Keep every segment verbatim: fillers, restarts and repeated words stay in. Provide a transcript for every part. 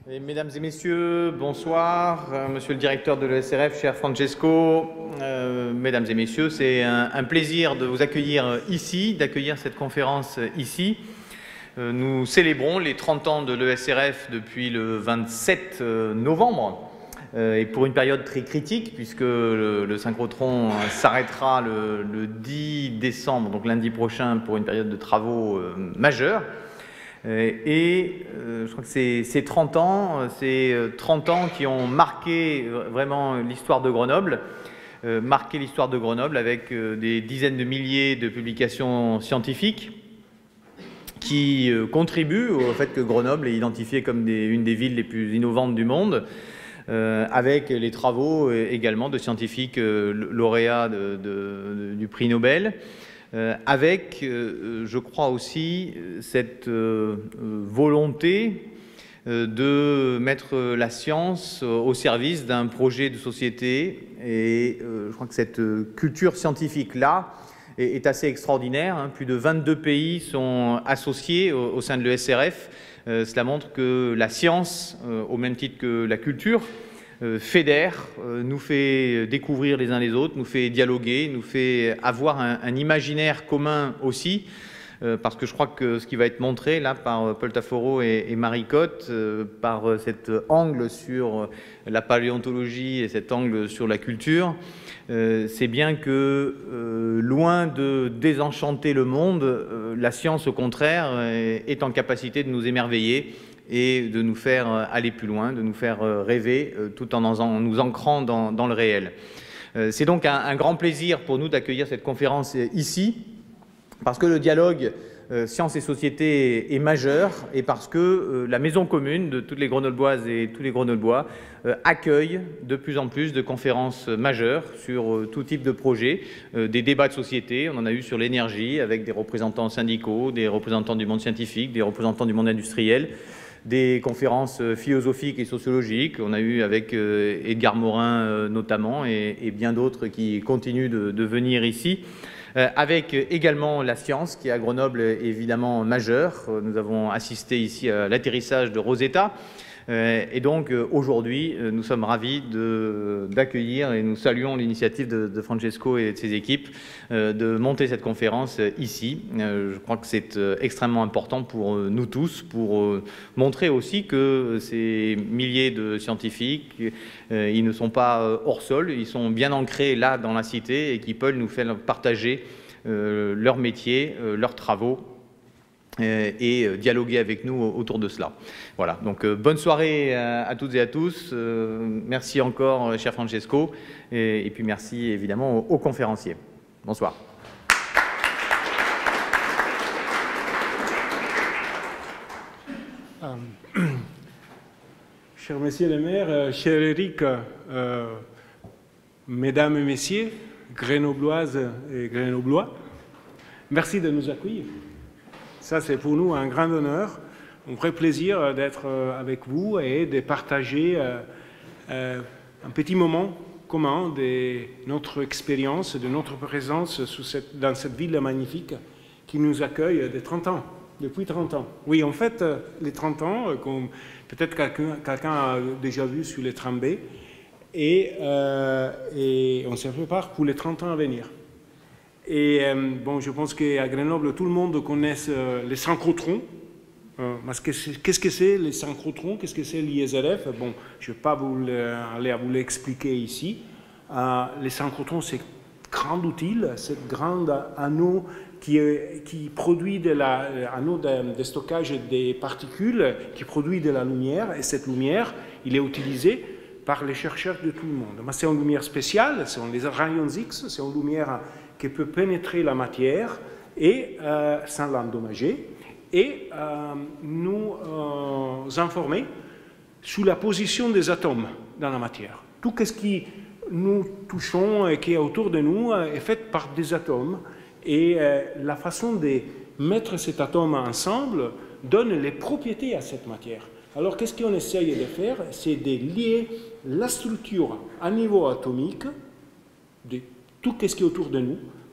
Et mesdames et messieurs, bonsoir. Euh, monsieur le directeur de l'E S R F, cher Francesco, euh, mesdames et messieurs, c'est un, un plaisir de vous accueillir ici, d'accueillir cette conférence ici. Euh, nous célébrons les trente ans de l'E S R F depuis le vingt-sept novembre, euh, et pour une période très critique, puisque le, le synchrotron s'arrêtera le, le dix décembre, donc lundi prochain, pour une période de travaux euh, majeurs. Et euh, je crois que ces, ces trente ans, c'est trente ans qui ont marqué vraiment l'histoire de Grenoble, euh, marqué l'histoire de Grenoble avec euh, des dizaines de milliers de publications scientifiques qui euh, contribuent au fait que Grenoble est identifiée comme des, une des villes les plus innovantes du monde, euh, avec les travaux euh, également de scientifiques euh, lauréats de, de, de, du prix Nobel. Euh, avec, euh, je crois aussi, cette euh, volonté euh, de mettre la science au service d'un projet de société. Et euh, je crois que cette culture scientifique-là est, est assez extraordinaire. Hein. Plus de vingt-deux pays sont associés au, au sein de l'E S R F. Euh, cela montre que la science, euh, au même titre que la culture, Euh, fédère, euh, nous fait découvrir les uns les autres, nous fait dialoguer, nous fait avoir un, un imaginaire commun aussi, euh, parce que je crois que ce qui va être montré là par Paul Taforo et, et Marie Cotte, euh, par cet angle sur la paléontologie et cet angle sur la culture, euh, c'est bien que, euh, loin de désenchanter le monde, euh, la science, au contraire, est en capacité de nous émerveiller et de nous faire aller plus loin, de nous faire rêver, tout en nous ancrant dans, dans le réel. C'est donc un, un grand plaisir pour nous d'accueillir cette conférence ici, parce que le dialogue euh, sciences et société est majeur, et parce que euh, la maison commune de toutes les Grenobloises et tous les Grenoblois euh, accueille de plus en plus de conférences majeures sur euh, tout type de projets, euh, des débats de société. On en a eu sur l'énergie avec des représentants syndicaux, des représentants du monde scientifique, des représentants du monde industriel, des conférences philosophiques et sociologiques. On a eu avec euh, Edgar Morin euh, notamment, et, et bien d'autres qui continuent de, de venir ici, euh, avec également la science qui à Grenoble est évidemment majeure. Nous avons assisté ici à l'atterrissage de Rosetta. Et donc aujourd'hui, nous sommes ravis d'accueillir et nous saluons l'initiative de, de Francesco et de ses équipes de monter cette conférence ici. Je crois que c'est extrêmement important pour nous tous, pour montrer aussi que ces milliers de scientifiques, ils ne sont pas hors sol, ils sont bien ancrés là dans la cité et qui peuvent nous faire partager leur métier, leurs travaux, et dialoguer avec nous autour de cela. Voilà, donc euh, bonne soirée à, à toutes et à tous. Euh, merci encore, cher Francesco, et, et puis merci évidemment aux, aux conférenciers. Bonsoir. Euh, cher monsieur le maire, euh, cher Eric, euh, mesdames et messieurs, Grenobloises et Grenoblois, merci de nous accueillir. Ça, c'est pour nous un grand honneur, un vrai plaisir d'être avec vous et de partager euh, un petit moment commun de notre expérience, de notre présence sous cette, dans cette ville magnifique qui nous accueille depuis trente ans. Depuis trente ans. Oui, en fait, les trente ans, comme peut-être quelqu'un quelqu'un a déjà vu sur les trambées, et, euh, et on se prépare pour les trente ans à venir. Et euh, bon, je pense qu'à Grenoble, tout le monde connaît euh, les synchrotrons. Euh, Qu'est-ce que c'est les synchrotrons? Qu'est-ce que c'est l'I S R F? Bon, je ne vais pas vous aller à vous l'expliquer ici. Euh, les synchrotrons, c'est grand outil, c'est grand anneau qui, qui produit de la, anneau de, de stockage des particules, qui produit de la lumière. Et cette lumière, il est utilisé par les chercheurs de tout le monde. C'est une lumière spéciale, ce sont les rayons X, c'est une lumière qui peut pénétrer la matière et, euh, sans l'endommager et euh, nous euh, informer sur la position des atomes dans la matière. Tout ce qui nous touchons et qui est autour de nous est fait par des atomes, et euh, la façon de mettre cet atome ensemble donne les propriétés à cette matière. Alors qu'est-ce qu'on essaye de faire? C'est de lier la structure à niveau atomique de tout ce qui est autour de nous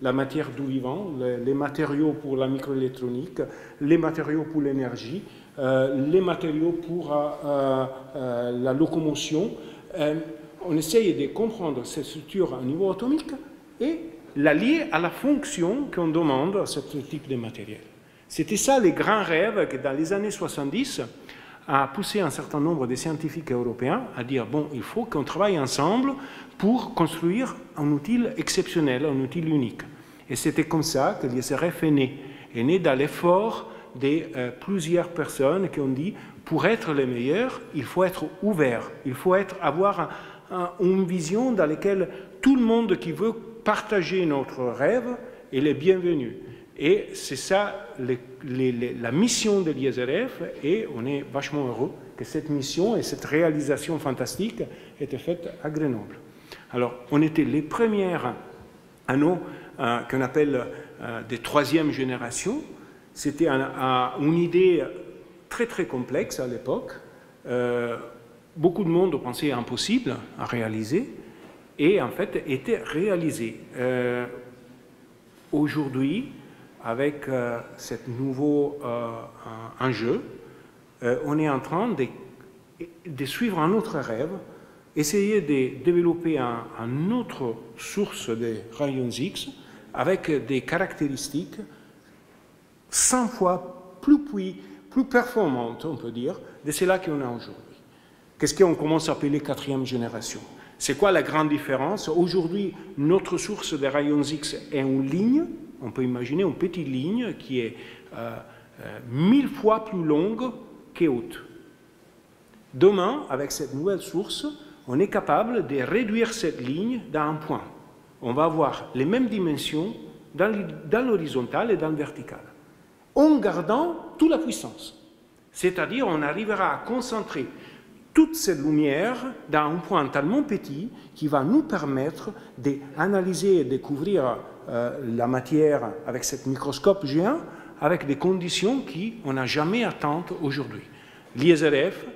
la matière du vivant, les, les matériaux pour la microélectronique, les matériaux pour l'énergie, euh, les matériaux pour euh, euh, la locomotion. Euh, on essaye de comprendre cette structure à niveau atomique et la lier à la fonction qu'on demande à ce type de matériel. C'était ça les grands rêves que dans les années soixante-dix a poussé un certain nombre de scientifiques européens à dire bon, il faut qu'on travaille ensemble pour construire un outil exceptionnel, un outil unique. Et c'était comme ça que l'I S R F est né, est né dans l'effort de euh, plusieurs personnes qui ont dit pour être les meilleurs, il faut être ouvert, il faut être, avoir un, un, une vision dans laquelle tout le monde qui veut partager notre rêve est le bienvenu. Et c'est ça les, les, les, la mission de l'I S R F, et on est vachement heureux que cette mission et cette réalisation fantastique aient été faites à Grenoble. Alors, on était les premières anneaux euh, qu'on appelle euh, des troisième génération. C'était un, un, une idée très très complexe à l'époque. Euh, beaucoup de monde pensait impossible à réaliser, et en fait était réalisé. Euh, Aujourd'hui, avec euh, ce nouveau euh, enjeu, euh, on est en train de, de suivre un autre rêve, essayer de développer un, un autre source de rayons X avec des caractéristiques cent fois plus, plus, plus performantes, on peut dire, de celles qu'on a aujourd'hui. Qu'est-ce qu'on commence à appeler quatrième génération? C'est quoi la grande différence? Aujourd'hui, notre source de rayons X est une ligne. On peut imaginer une petite ligne qui est euh, euh, mille fois plus longue que haute. Demain, avec cette nouvelle source, on est capable de réduire cette ligne dans un point. On va avoir les mêmes dimensions dans l'horizontale et dans le vertical, en gardant toute la puissance. C'est-à-dire, on arrivera à concentrer toute cette lumière dans un point tellement petit qui va nous permettre d'analyser et découvrir euh, la matière avec ce microscope géant avec des conditions qu'on n'a jamais atteintes aujourd'hui. L'I S R F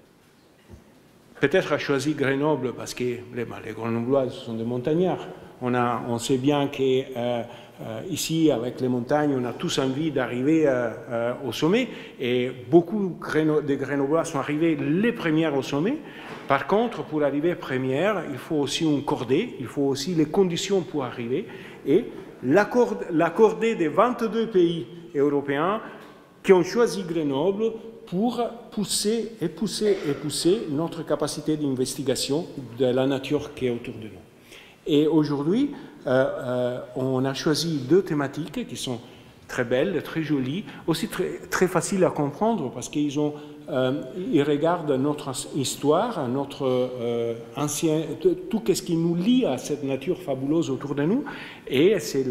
peut-être a choisi Grenoble parce que les, les Grenoblois sont des montagnards. On, a, on sait bien que euh, Euh, ici, avec les montagnes, on a tous envie d'arriver euh, euh, au sommet, et beaucoup de Grenoblois sont arrivés les premières au sommet. Par contre, pour arriver première, il faut aussi une cordée, il faut aussi les conditions pour arriver, et la cordée des vingt-deux pays européens qui ont choisi Grenoble pour pousser et pousser et pousser notre capacité d'investigation de la nature qui est autour de nous. Et aujourd'hui, Euh, euh, on a choisi deux thématiques qui sont très belles, très jolies, aussi très, très faciles à comprendre parce qu'ils ont, euh, ils regardent notre histoire, notre euh, ancien, tout ce qui nous lie à cette nature fabuleuse autour de nous, et c'est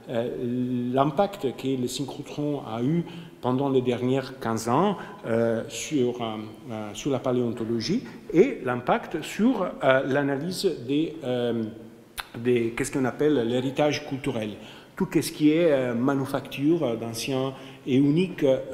euh, l'impact que le synchrotron a eu pendant les derniers quinze ans euh, sur, euh, sur la paléontologie et l'impact sur euh, l'analyse des euh, qu'est-ce qu'on appelle l'héritage culturel, tout ce qui est euh, manufacture d'anciens et uniques euh,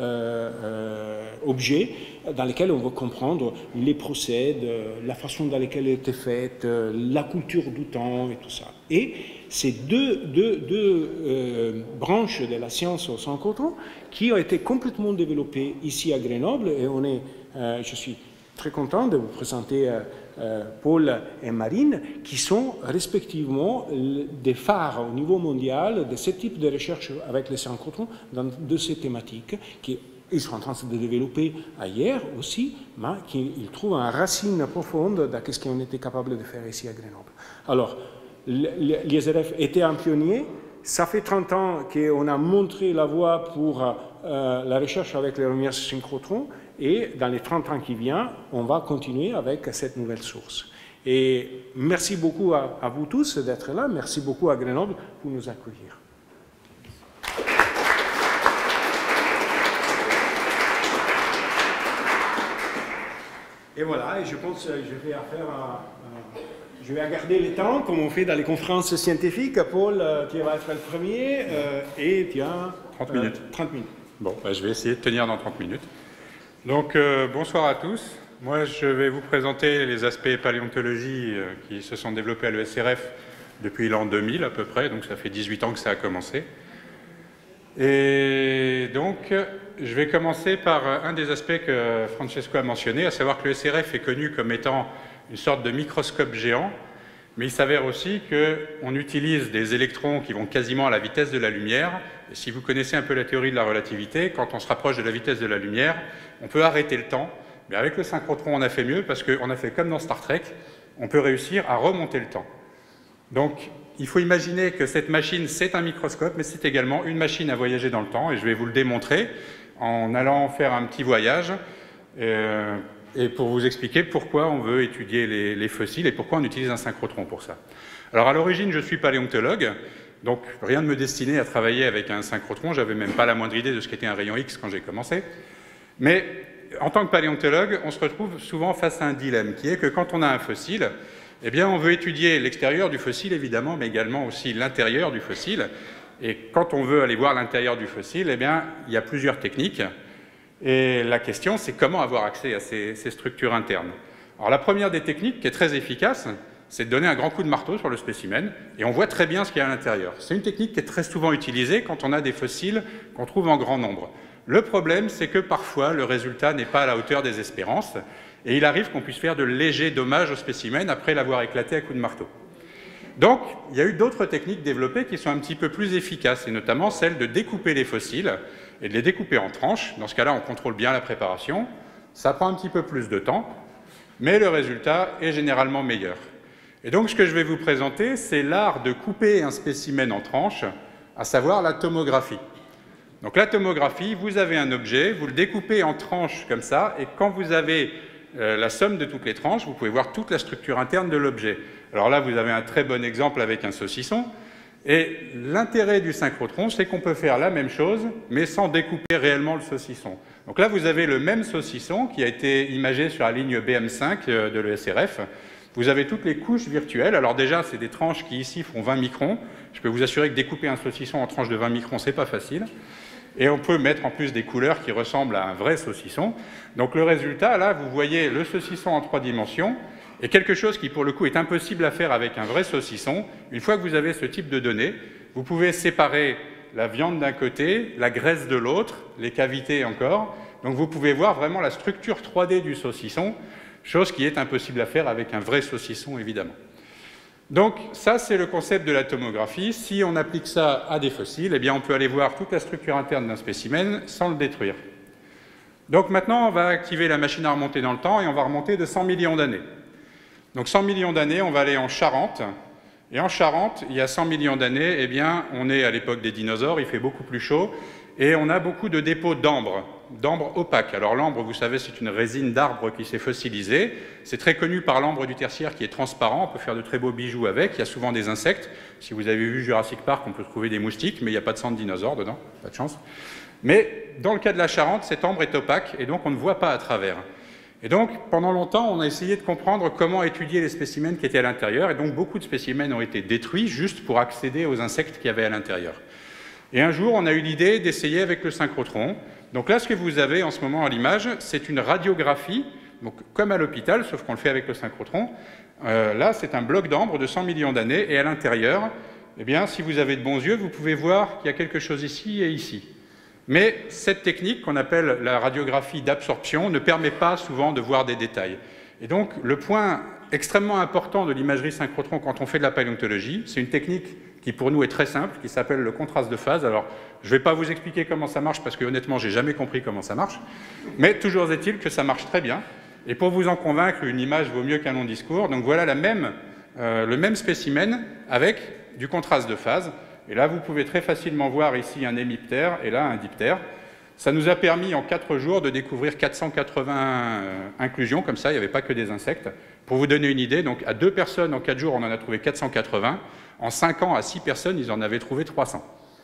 euh, objets dans lesquels on va comprendre les procèdes, la façon dans laquelle elle était faite, la culture du temps et tout ça. Et ces deux, deux, deux euh, branches de la science au synchrotron qui ont été complètement développées ici à Grenoble, et on est, euh, je suis très content de vous présenter euh, euh, Paul et Marine, qui sont respectivement des phares au niveau mondial de ce type de recherche avec les synchrotrons dans de ces thématiques, qui ils sont en train de développer ailleurs aussi, mais qu'ils trouvent une racine profonde dans ce qu'on était capable de faire ici à Grenoble. Alors, l'I S R F était un pionnier. Ça fait trente ans qu'on a montré la voie pour euh, la recherche avec les lumières synchrotrons, et dans les trente ans qui viennent, on va continuer avec cette nouvelle source. Et merci beaucoup à, à vous tous d'être là, merci beaucoup à Grenoble pour nous accueillir. Et voilà, et je pense que je vais faire un, un, je vais garder le temps, comme on fait dans les conférences scientifiques. Paul, tu vas être le premier, euh, et tu as trente minutes. Euh, trente minutes. Bon, bah, je vais essayer de tenir dans trente minutes. Donc, euh, bonsoir à tous. Moi, je vais vous présenter les aspects paléontologie euh, qui se sont développés à l'E S R F depuis l'an deux mille à peu près, donc ça fait dix-huit ans que ça a commencé. Et donc, je vais commencer par un des aspects que Francesco a mentionné, à savoir que le S R F est connu comme étant une sorte de microscope géant, mais il s'avère aussi qu'on utilise des électrons qui vont quasiment à la vitesse de la lumière. Et si vous connaissez un peu la théorie de la relativité, quand on se rapproche de la vitesse de la lumière, on peut arrêter le temps. Mais avec le synchrotron, on a fait mieux, parce qu'on a fait comme dans Star Trek, on peut réussir à remonter le temps. Donc, il faut imaginer que cette machine, c'est un microscope, mais c'est également une machine à voyager dans le temps, et je vais vous le démontrer en allant faire un petit voyage, euh, et pour vous expliquer pourquoi on veut étudier les, les fossiles et pourquoi on utilise un synchrotron pour ça. Alors, à l'origine, je suis paléontologue, donc rien ne me destinait à travailler avec un synchrotron, j'avais même pas la moindre idée de ce qu'était un rayon X quand j'ai commencé, mais en tant que paléontologue, on se retrouve souvent face à un dilemme, qui est que quand on a un fossile, eh bien, on veut étudier l'extérieur du fossile, évidemment, mais également aussi l'intérieur du fossile. Et quand on veut aller voir l'intérieur du fossile, eh bien, il y a plusieurs techniques. Et la question, c'est comment avoir accès à ces, ces structures internes. Alors, la première des techniques, qui est très efficace, c'est de donner un grand coup de marteau sur le spécimen, et on voit très bien ce qu'il y a à l'intérieur. C'est une technique qui est très souvent utilisée quand on a des fossiles qu'on trouve en grand nombre. Le problème, c'est que parfois, le résultat n'est pas à la hauteur des espérances, et il arrive qu'on puisse faire de légers dommages au spécimen après l'avoir éclaté à coups de marteau. Donc, il y a eu d'autres techniques développées qui sont un petit peu plus efficaces, et notamment celle de découper les fossiles et de les découper en tranches. Dans ce cas-là, on contrôle bien la préparation. Ça prend un petit peu plus de temps, mais le résultat est généralement meilleur. Et donc, ce que je vais vous présenter, c'est l'art de couper un spécimen en tranches, à savoir la tomographie. Donc, la tomographie, vous avez un objet, vous le découpez en tranches comme ça, et quand vous avez euh, la somme de toutes les tranches, vous pouvez voir toute la structure interne de l'objet. Alors là, vous avez un très bon exemple avec un saucisson. Et l'intérêt du synchrotron, c'est qu'on peut faire la même chose, mais sans découper réellement le saucisson. Donc là, vous avez le même saucisson qui a été imagé sur la ligne B M cinq de l'E S R F. Vous avez toutes les couches virtuelles. Alors déjà, c'est des tranches qui ici font vingt microns. Je peux vous assurer que découper un saucisson en tranches de vingt microns, c'est pas facile. Et on peut mettre en plus des couleurs qui ressemblent à un vrai saucisson. Donc le résultat, là, vous voyez le saucisson en trois dimensions, et quelque chose qui, pour le coup, est impossible à faire avec un vrai saucisson. Une fois que vous avez ce type de données, vous pouvez séparer la viande d'un côté, la graisse de l'autre, les cavités encore. Donc vous pouvez voir vraiment la structure trois D du saucisson, chose qui est impossible à faire avec un vrai saucisson, évidemment. Donc ça, c'est le concept de la tomographie. Si on applique ça à des fossiles, eh bien, on peut aller voir toute la structure interne d'un spécimen sans le détruire. Donc maintenant, on va activer la machine à remonter dans le temps et on va remonter de cent millions d'années. Donc cent millions d'années, on va aller en Charente. Et en Charente, il y a cent millions d'années, eh bien, on est à l'époque des dinosaures, il fait beaucoup plus chaud, et on a beaucoup de dépôts d'ambre, d'ambre opaque. Alors l'ambre, vous savez, c'est une résine d'arbre qui s'est fossilisée. C'est très connu par l'ambre du tertiaire qui est transparent, on peut faire de très beaux bijoux avec, il y a souvent des insectes. Si vous avez vu Jurassic Park, on peut trouver des moustiques, mais il n'y a pas de sang de dinosaure dedans, pas de chance. Mais dans le cas de la Charente, cet ambre est opaque, et donc on ne voit pas à travers. Et donc, pendant longtemps, on a essayé de comprendre comment étudier les spécimens qui étaient à l'intérieur, et donc beaucoup de spécimens ont été détruits juste pour accéder aux insectes qu'il y avait à l'intérieur. Et un jour, on a eu l'idée d'essayer avec le synchrotron. Donc là, ce que vous avez en ce moment à l'image, c'est une radiographie, donc comme à l'hôpital, sauf qu'on le fait avec le synchrotron. Euh, là, c'est un bloc d'ambre de cent millions d'années, et à l'intérieur, eh bien, si vous avez de bons yeux, vous pouvez voir qu'il y a quelque chose ici et ici. Mais cette technique, qu'on appelle la radiographie d'absorption, ne permet pas souvent de voir des détails. Et donc, le point extrêmement important de l'imagerie synchrotron quand on fait de la paléontologie, c'est une technique qui, pour nous, est très simple, qui s'appelle le contraste de phase. Alors, je ne vais pas vous expliquer comment ça marche, parce que, honnêtement, je n'ai jamais compris comment ça marche. Mais toujours est-il que ça marche très bien. Et pour vous en convaincre, une image vaut mieux qu'un long discours. Donc, voilà la même, euh, le même spécimen avec du contraste de phase. Et là, vous pouvez très facilement voir ici un hémiptère et là un diptère. Ça nous a permis en quatre jours de découvrir quatre cent quatre-vingts euh, inclusions, comme ça, il n'y avait pas que des insectes. Pour vous donner une idée, donc à deux personnes en quatre jours, on en a trouvé quatre cent quatre-vingts. En cinq ans, à six personnes, ils en avaient trouvé trois cents.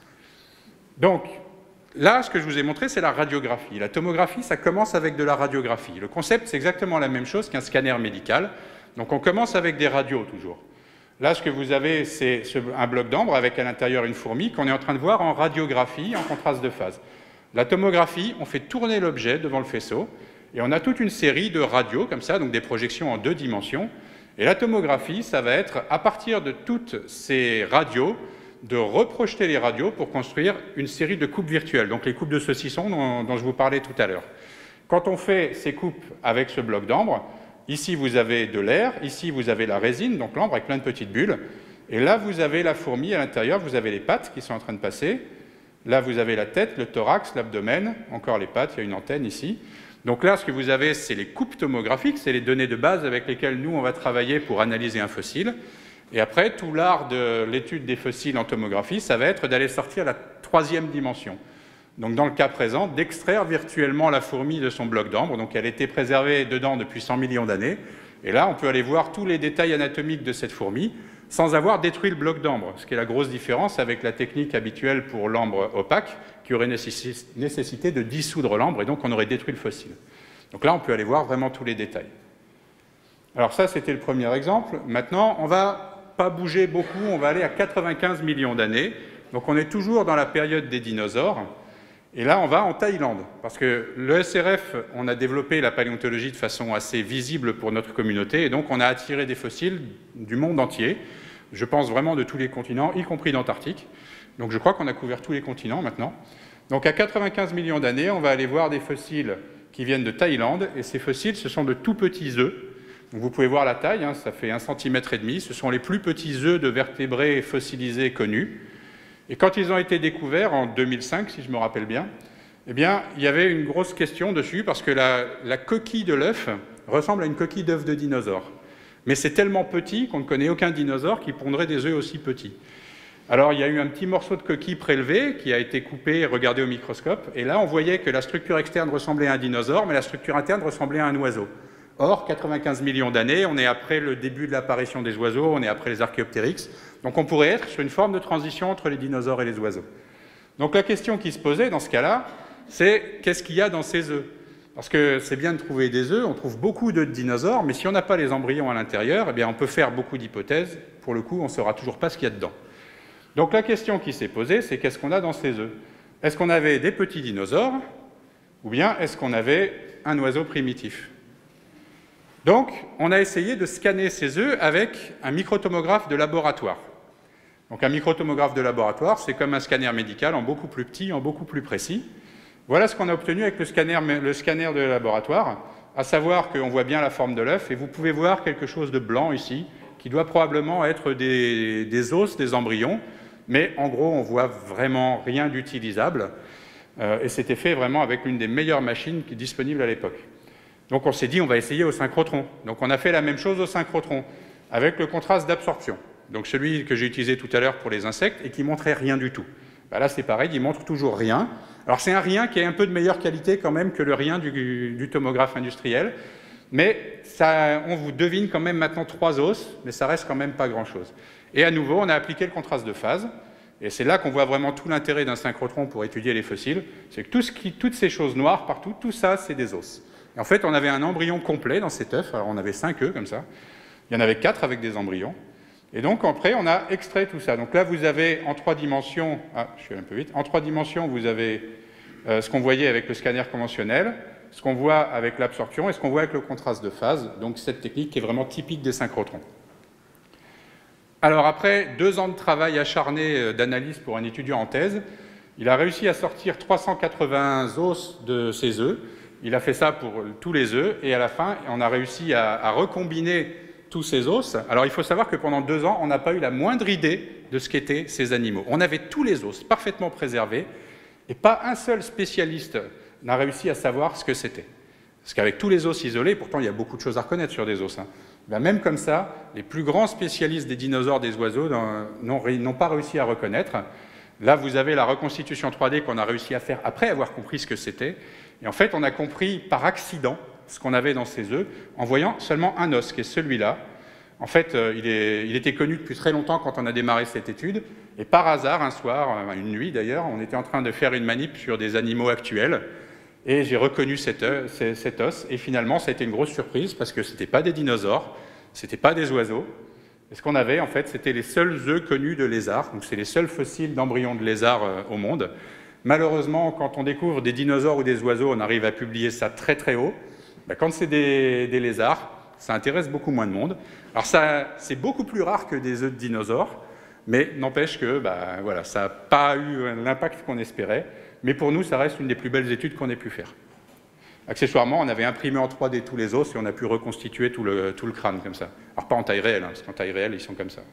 Donc, là, ce que je vous ai montré, c'est la radiographie. La tomographie, ça commence avec de la radiographie. Le concept, c'est exactement la même chose qu'un scanner médical. Donc, on commence avec des radios, toujours. Là, ce que vous avez, c'est un bloc d'ambre avec à l'intérieur une fourmi qu'on est en train de voir en radiographie, en contraste de phase. La tomographie, on fait tourner l'objet devant le faisceau et on a toute une série de radios comme ça, donc des projections en deux dimensions. Et la tomographie, ça va être, à partir de toutes ces radios, de reprojeter les radios pour construire une série de coupes virtuelles, donc les coupes de saucisson dont, dont je vous parlais tout à l'heure. Quand on fait ces coupes avec ce bloc d'ambre, ici vous avez de l'air, ici vous avez la résine, donc l'ambre avec plein de petites bulles, et là vous avez la fourmi à l'intérieur, vous avez les pattes qui sont en train de passer, là vous avez la tête, le thorax, l'abdomen, encore les pattes, il y a une antenne ici. Donc là, ce que vous avez, c'est les coupes tomographiques, c'est les données de base avec lesquelles nous, on va travailler pour analyser un fossile. Et après, tout l'art de l'étude des fossiles en tomographie, ça va être d'aller sortir la troisième dimension. Donc dans le cas présent, d'extraire virtuellement la fourmi de son bloc d'ambre. Donc elle était préservée dedans depuis cent millions d'années. Et là, on peut aller voir tous les détails anatomiques de cette fourmi sans avoir détruit le bloc d'ambre, ce qui est la grosse différence avec la technique habituelle pour l'ambre opaque, qui aurait nécessité de dissoudre l'ambre, et donc on aurait détruit le fossile. Donc là, on peut aller voir vraiment tous les détails. Alors ça, c'était le premier exemple. Maintenant, on ne va pas bouger beaucoup, on va aller à quatre-vingt-quinze millions d'années. Donc on est toujours dans la période des dinosaures. Et là, on va en Thaïlande, parce que l'E S R F, on a développé la paléontologie de façon assez visible pour notre communauté, et donc on a attiré des fossiles du monde entier, je pense vraiment de tous les continents, y compris d'Antarctique. Donc je crois qu'on a couvert tous les continents maintenant. Donc à quatre-vingt-quinze millions d'années, on va aller voir des fossiles qui viennent de Thaïlande, et ces fossiles, ce sont de tout petits œufs. Donc vous pouvez voir la taille, hein, ça fait un centimètre et demi, ce sont les plus petits œufs de vertébrés fossilisés connus. Et quand ils ont été découverts, en deux mille cinq, si je me rappelle bien, eh bien, il y avait une grosse question dessus, parce que la, la coquille de l'œuf ressemble à une coquille d'œuf de dinosaure. Mais c'est tellement petit qu'on ne connaît aucun dinosaure qui pondrait des œufs aussi petits. Alors, il y a eu un petit morceau de coquille prélevé qui a été coupé et regardé au microscope, et là, on voyait que la structure externe ressemblait à un dinosaure, mais la structure interne ressemblait à un oiseau. Or, quatre-vingt-quinze millions d'années, on est après le début de l'apparition des oiseaux, on est après les Archéoptérix, donc on pourrait être sur une forme de transition entre les dinosaures et les oiseaux. Donc la question qui se posait dans ce cas-là, c'est qu'est-ce qu'il y a dans ces œufs? Parce que c'est bien de trouver des œufs, on trouve beaucoup d'œufs de dinosaures, mais si on n'a pas les embryons à l'intérieur, eh bien on peut faire beaucoup d'hypothèses, pour le coup on ne saura toujours pas ce qu'il y a dedans. Donc la question qui s'est posée, c'est qu'est-ce qu'on a dans ces œufs? Est-ce qu'on avait des petits dinosaures, ou bien est-ce qu'on avait un oiseau primitif? Donc, on a essayé de scanner ces œufs avec un microtomographe de laboratoire. Donc, un microtomographe de laboratoire, c'est comme un scanner médical en beaucoup plus petit, en beaucoup plus précis. Voilà ce qu'on a obtenu avec le scanner, le scanner de laboratoire, à savoir qu'on voit bien la forme de l'œuf, et vous pouvez voir quelque chose de blanc ici, qui doit probablement être des, des os, des embryons, mais en gros, on voit vraiment rien d'utilisable, euh, et c'était fait vraiment avec l'une des meilleures machines qui est disponible à l'époque. Donc on s'est dit, on va essayer au synchrotron. Donc on a fait la même chose au synchrotron, avec le contraste d'absorption. Donc celui que j'ai utilisé tout à l'heure pour les insectes, et qui montrait rien du tout. Ben là c'est pareil, il montre toujours rien. Alors c'est un rien qui est un peu de meilleure qualité quand même que le rien du, du tomographe industriel, mais ça, on vous devine quand même maintenant trois os, mais ça reste quand même pas grand-chose. Et à nouveau, on a appliqué le contraste de phase, et c'est là qu'on voit vraiment tout l'intérêt d'un synchrotron pour étudier les fossiles, c'est que tout ce qui, toutes ces choses noires partout, tout ça c'est des os. Et en fait, on avait un embryon complet dans cet œuf, alors on avait cinq œufs comme ça, il y en avait quatre avec des embryons, et donc après on a extrait tout ça. Donc là vous avez en trois dimensions, ah je suis un peu vite, en trois dimensions vous avez euh, ce qu'on voyait avec le scanner conventionnel, ce qu'on voit avec l'absorption et ce qu'on voit avec le contraste de phase, donc cette technique qui est vraiment typique des synchrotrons. Alors après deux ans de travail acharné d'analyse pour un étudiant en thèse, il a réussi à sortir trois cent quatre-vingts os de ces œufs. Il a fait ça pour tous les œufs, et à la fin, on a réussi à, à recombiner tous ces os. Alors, il faut savoir que pendant deux ans, on n'a pas eu la moindre idée de ce qu'étaient ces animaux. On avait tous les os parfaitement préservés, et pas un seul spécialiste n'a réussi à savoir ce que c'était. Parce qu'avec tous les os isolés, pourtant, il y a beaucoup de choses à reconnaître sur des os, hein. Ben, même comme ça, les plus grands spécialistes des dinosaures, des oiseaux, n'ont pas réussi à reconnaître. Là, vous avez la reconstitution trois D qu'on a réussi à faire après avoir compris ce que c'était. Et en fait, on a compris par accident ce qu'on avait dans ces œufs en voyant seulement un os, qui est celui-là. En fait, euh, il, est, il était connu depuis très longtemps quand on a démarré cette étude. Et par hasard, un soir, une nuit d'ailleurs, on était en train de faire une manip sur des animaux actuels. Et j'ai reconnu cet, œuf, cet os. Et finalement, ça a été une grosse surprise parce que ce n'était pas des dinosaures, ce n'était pas des oiseaux. Et ce qu'on avait, en fait, c'était les seuls œufs connus de lézards. Donc, c'est les seuls fossiles d'embryons de lézards euh, au monde. Malheureusement, quand on découvre des dinosaures ou des oiseaux, on arrive à publier ça très très haut. Ben, quand c'est des, des lézards, ça intéresse beaucoup moins de monde. Alors c'est beaucoup plus rare que des œufs de dinosaures, mais n'empêche que bah, voilà, ça n'a pas eu l'impact qu'on espérait. Mais pour nous, ça reste une des plus belles études qu'on ait pu faire. Accessoirement, on avait imprimé en trois D tous les os et on a pu reconstituer tout le, tout le crâne comme ça. Alors pas en taille réelle, hein, parce qu'en taille réelle, ils sont comme ça.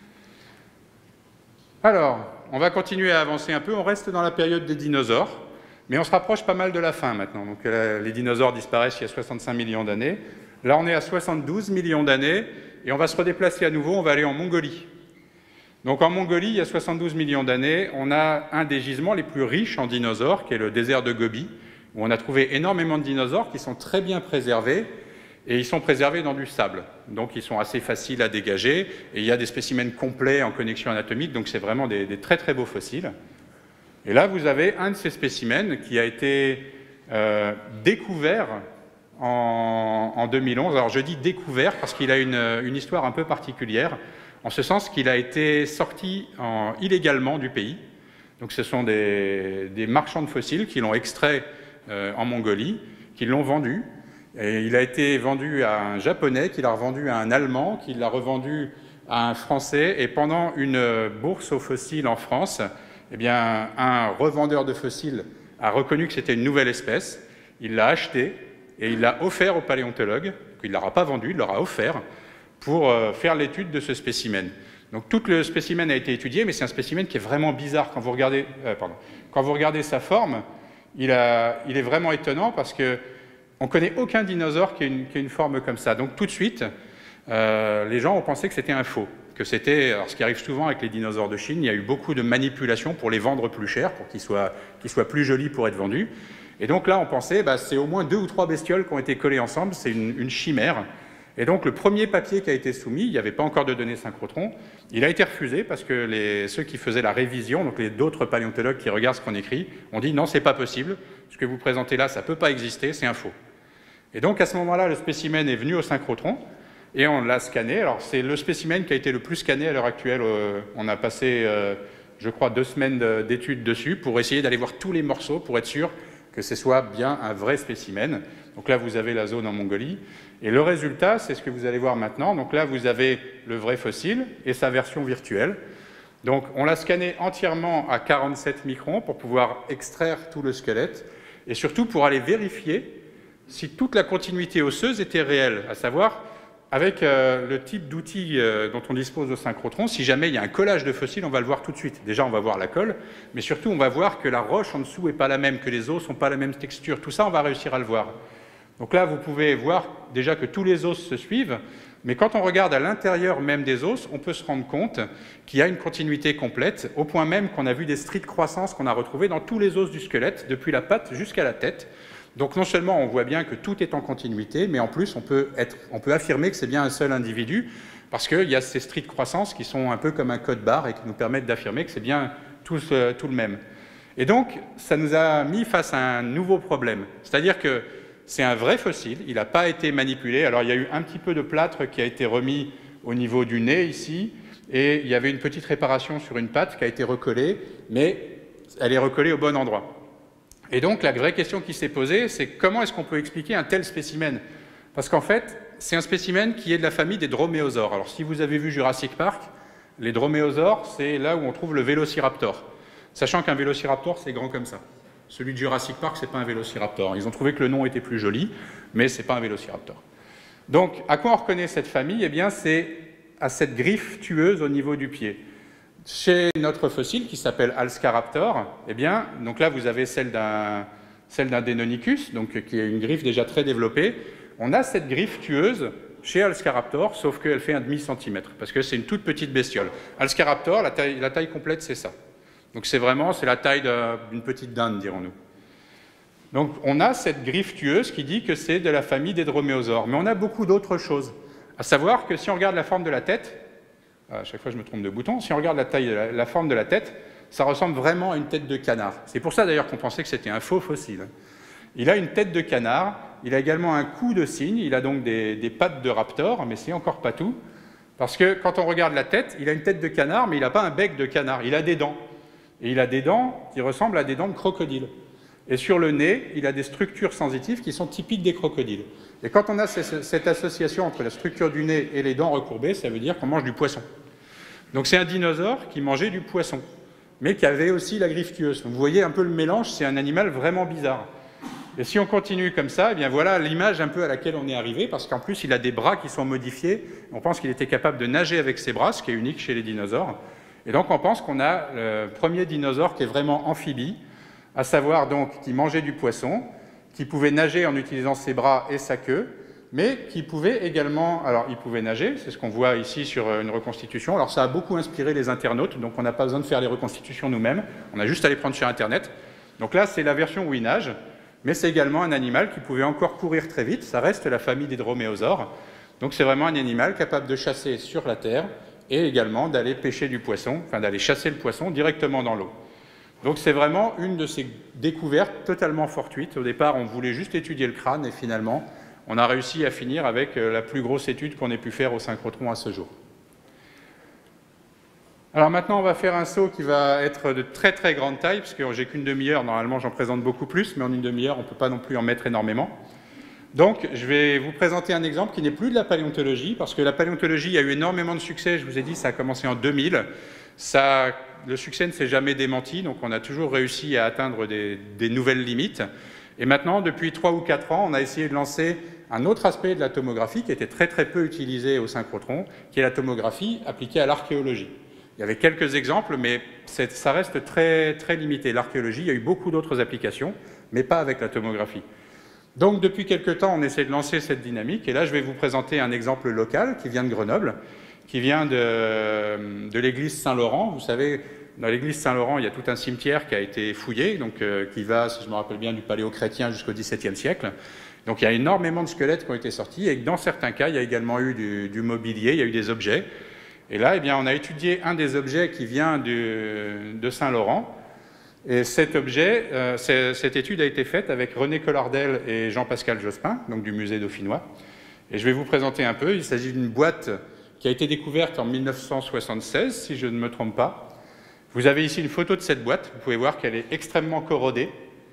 Alors, on va continuer à avancer un peu. On reste dans la période des dinosaures, mais on se rapproche pas mal de la fin maintenant. Donc, euh, les dinosaures disparaissent il y a soixante-cinq millions d'années. Là, on est à soixante-douze millions d'années et on va se redéplacer à nouveau. On va aller en Mongolie. Donc, en Mongolie, il y a soixante-douze millions d'années, on a un des gisements les plus riches en dinosaures, qui est le désert de Gobi, où on a trouvé énormément de dinosaures qui sont très bien préservés, et ils sont préservés dans du sable. Donc ils sont assez faciles à dégager, et il y a des spécimens complets en connexion anatomique, donc c'est vraiment des, des très très beaux fossiles. Et là, vous avez un de ces spécimens qui a été euh, découvert en, en deux mille onze. Alors je dis découvert parce qu'il a une, une histoire un peu particulière, en ce sens qu'il a été sorti en, illégalement du pays. Donc ce sont des, des marchands de fossiles qui l'ont extrait Euh, en Mongolie, qui l'ont vendu. Et il a été vendu à un Japonais, qui l'a revendu à un Allemand, qui l'a revendu à un Français. Et pendant une bourse aux fossiles en France, eh bien, un revendeur de fossiles a reconnu que c'était une nouvelle espèce. Il l'a acheté et il l'a offert au paléontologue. Il ne l'aura pas vendu, il l'aura offert pour euh, faire l'étude de ce spécimen. Donc tout le spécimen a été étudié, mais c'est un spécimen qui est vraiment bizarre. Quand vous regardez, euh, pardon, quand vous regardez sa forme, Il, a, il est vraiment étonnant parce qu'on ne connaît aucun dinosaure qui a, une, qui a une forme comme ça. Donc tout de suite, euh, les gens ont pensé que c'était un faux. Que c'était, alors ce qui arrive souvent avec les dinosaures de Chine, il y a eu beaucoup de manipulations pour les vendre plus cher, pour qu'ils soient, qu'ils soient plus jolis pour être vendus. Et donc là, on pensait, bah, c'est au moins deux ou trois bestioles qui ont été collées ensemble, c'est une, une chimère. Et donc le premier papier qui a été soumis, il n'y avait pas encore de données synchrotron, il a été refusé parce que les, ceux qui faisaient la révision, donc les d'autres paléontologues qui regardent ce qu'on écrit, ont dit non, c'est pas possible, ce que vous présentez là, ça ne peut pas exister, c'est un faux. Et donc à ce moment-là, le spécimen est venu au synchrotron et on l'a scanné. Alors c'est le spécimen qui a été le plus scanné à l'heure actuelle. Euh, on a passé, euh, je crois, deux semaines d'études dessus pour essayer d'aller voir tous les morceaux pour être sûr que ce soit bien un vrai spécimen. Donc là, vous avez la zone en Mongolie. Et le résultat, c'est ce que vous allez voir maintenant. Donc là, vous avez le vrai fossile et sa version virtuelle. Donc on l'a scanné entièrement à quarante-sept microns pour pouvoir extraire tout le squelette et surtout pour aller vérifier si toute la continuité osseuse était réelle, à savoir avec euh, le type d'outil euh, dont on dispose au synchrotron, si jamais il y a un collage de fossiles, on va le voir tout de suite. Déjà, on va voir la colle, mais surtout, on va voir que la roche en dessous n'est pas la même, que les os sont pas la même texture. Tout ça, on va réussir à le voir. Donc là, vous pouvez voir déjà que tous les os se suivent, mais quand on regarde à l'intérieur même des os, on peut se rendre compte qu'il y a une continuité complète, au point même qu'on a vu des stries de croissance qu'on a retrouvées dans tous les os du squelette, depuis la patte jusqu'à la tête. Donc non seulement on voit bien que tout est en continuité, mais en plus on peut, être, on peut affirmer que c'est bien un seul individu, parce qu'il y a ces stries de croissance qui sont un peu comme un code barre et qui nous permettent d'affirmer que c'est bien tout, euh, tout le même. Et donc ça nous a mis face à un nouveau problème, c'est-à-dire que c'est un vrai fossile, il n'a pas été manipulé. Alors il y a eu un petit peu de plâtre qui a été remis au niveau du nez ici, et il y avait une petite réparation sur une patte qui a été recollée, mais elle est recollée au bon endroit. Et donc la vraie question qui s'est posée, c'est comment est-ce qu'on peut expliquer un tel spécimen? Parce qu'en fait, c'est un spécimen qui est de la famille des droméosaures. Alors si vous avez vu Jurassic Park, les droméosaures, c'est là où on trouve le vélociraptor. Sachant qu'un vélociraptor, c'est grand comme ça. Celui de Jurassic Park, ce n'est pas un vélociraptor. Ils ont trouvé que le nom était plus joli, mais ce n'est pas un vélociraptor. Donc, à quoi on reconnaît cette famille? Eh bien, c'est à cette griffe tueuse au niveau du pied. Chez notre fossile, qui s'appelle Alscaraptor, eh bien, donc là, vous avez celle d'un celle d'un Deinonychus, donc, qui est une griffe déjà très développée. On a cette griffe tueuse chez Alscaraptor, sauf qu'elle fait un demi-centimètre, parce que c'est une toute petite bestiole. Alscaraptor, la taille, la taille complète, c'est ça. Donc c'est vraiment, c'est la taille d'une petite dinde, dirons-nous. Donc on a cette griffe tueuse qui dit que c'est de la famille des droméosaures. Mais on a beaucoup d'autres choses. À savoir que si on regarde la forme de la tête, à chaque fois je me trompe de bouton, si on regarde la, taille, la, la forme de la tête, ça ressemble vraiment à une tête de canard. C'est pour ça d'ailleurs qu'on pensait que c'était un faux fossile. Il a une tête de canard, il a également un cou de cygne, il a donc des, des pattes de raptor, mais c'est encore pas tout. Parce que quand on regarde la tête, il a une tête de canard, mais il n'a pas un bec de canard, il a des dents. Et il a des dents qui ressemblent à des dents de crocodile. Et sur le nez, il a des structures sensitives qui sont typiques des crocodiles. Et quand on a cette association entre la structure du nez et les dents recourbées, ça veut dire qu'on mange du poisson. Donc c'est un dinosaure qui mangeait du poisson, mais qui avait aussi la griffe tueuse. Vous voyez un peu le mélange, c'est un animal vraiment bizarre. Et si on continue comme ça, eh bien voilà l'image un peu à laquelle on est arrivé, parce qu'en plus il a des bras qui sont modifiés. On pense qu'il était capable de nager avec ses bras, ce qui est unique chez les dinosaures. Et donc on pense qu'on a le premier dinosaure qui est vraiment amphibie, à savoir donc qui mangeait du poisson, qui pouvait nager en utilisant ses bras et sa queue, mais qui pouvait également, alors il pouvait nager, c'est ce qu'on voit ici sur une reconstitution. Alors ça a beaucoup inspiré les internautes, donc on n'a pas besoin de faire les reconstitutions nous-mêmes, on a juste à les prendre sur Internet. Donc là c'est la version où il nage, mais c'est également un animal qui pouvait encore courir très vite, ça reste la famille des droméosaures. Donc c'est vraiment un animal capable de chasser sur la terre et également d'aller pêcher du poisson, enfin d'aller chasser le poisson directement dans l'eau. Donc c'est vraiment une de ces découvertes totalement fortuites. Au départ, on voulait juste étudier le crâne et finalement, on a réussi à finir avec la plus grosse étude qu'on ait pu faire au synchrotron à ce jour. Alors maintenant, on va faire un saut qui va être de très très grande taille, parce que j'ai qu'une demi-heure, normalement j'en présente beaucoup plus, mais en une demi-heure, on ne peut pas non plus en mettre énormément. Donc, je vais vous présenter un exemple qui n'est plus de la paléontologie, parce que la paléontologie a eu énormément de succès, je vous ai dit, ça a commencé en deux mille. Ça, le succès ne s'est jamais démenti, donc on a toujours réussi à atteindre des, des nouvelles limites. Et maintenant, depuis trois ou quatre ans, on a essayé de lancer un autre aspect de la tomographie qui était très très peu utilisé au synchrotron, qui est la tomographie appliquée à l'archéologie. Il y avait quelques exemples, mais ça reste très, très limité. L'archéologie, il y a eu beaucoup d'autres applications, mais pas avec la tomographie. Donc, depuis quelque temps, on essaie de lancer cette dynamique. Et là, je vais vous présenter un exemple local qui vient de Grenoble, qui vient de, de l'église Saint-Laurent. Vous savez, dans l'église Saint-Laurent, il y a tout un cimetière qui a été fouillé, donc, euh, qui va, si je me rappelle bien, du paléo-chrétien jusqu'au dix-septième siècle. Donc, il y a énormément de squelettes qui ont été sortis. Et dans certains cas, il y a également eu du, du mobilier, il y a eu des objets. Et là, eh bien, on a étudié un des objets qui vient du, de Saint-Laurent. Et cet objet, euh, cette étude a été faite avec René Collardel et Jean-Pascal Jospin, donc du musée dauphinois. Et je vais vous présenter un peu. Il s'agit d'une boîte qui a été découverte en mille neuf cent soixante-seize, si je ne me trompe pas. Vous avez ici une photo de cette boîte. Vous pouvez voir qu'elle est extrêmement corrodée.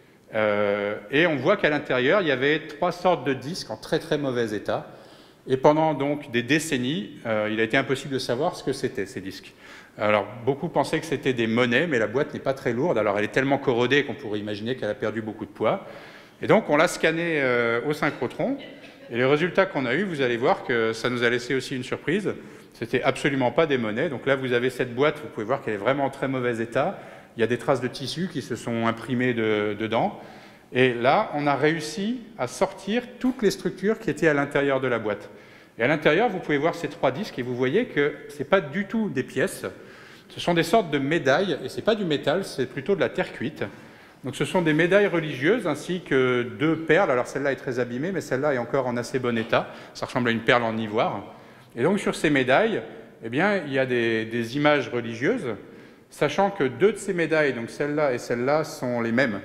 Euh, et on voit qu'à l'intérieur, il y avait trois sortes de disques en très très mauvais état. Et pendant donc des décennies, euh, il a été impossible de savoir ce que c'était, ces disques. Alors, beaucoup pensaient que c'était des monnaies, mais la boîte n'est pas très lourde. Alors, elle est tellement corrodée qu'on pourrait imaginer qu'elle a perdu beaucoup de poids. Et donc, on l'a scannée euh, au synchrotron. Et les résultats qu'on a eus, vous allez voir que ça nous a laissé aussi une surprise. C'était absolument pas des monnaies. Donc là, vous avez cette boîte, vous pouvez voir qu'elle est vraiment en très mauvais état. Il y a des traces de tissu qui se sont imprimées de, dedans. Et là, on a réussi à sortir toutes les structures qui étaient à l'intérieur de la boîte. Et à l'intérieur, vous pouvez voir ces trois disques et vous voyez que ce n'est pas du tout des pièces. Ce sont des sortes de médailles, et ce n'est pas du métal, c'est plutôt de la terre cuite. Donc ce sont des médailles religieuses ainsi que deux perles. Alors celle-là est très abîmée, mais celle-là est encore en assez bon état. Ça ressemble à une perle en ivoire. Et donc sur ces médailles, eh bien, il y a des, des images religieuses, sachant que deux de ces médailles, donc celle-là et celle-là, sont les mêmes.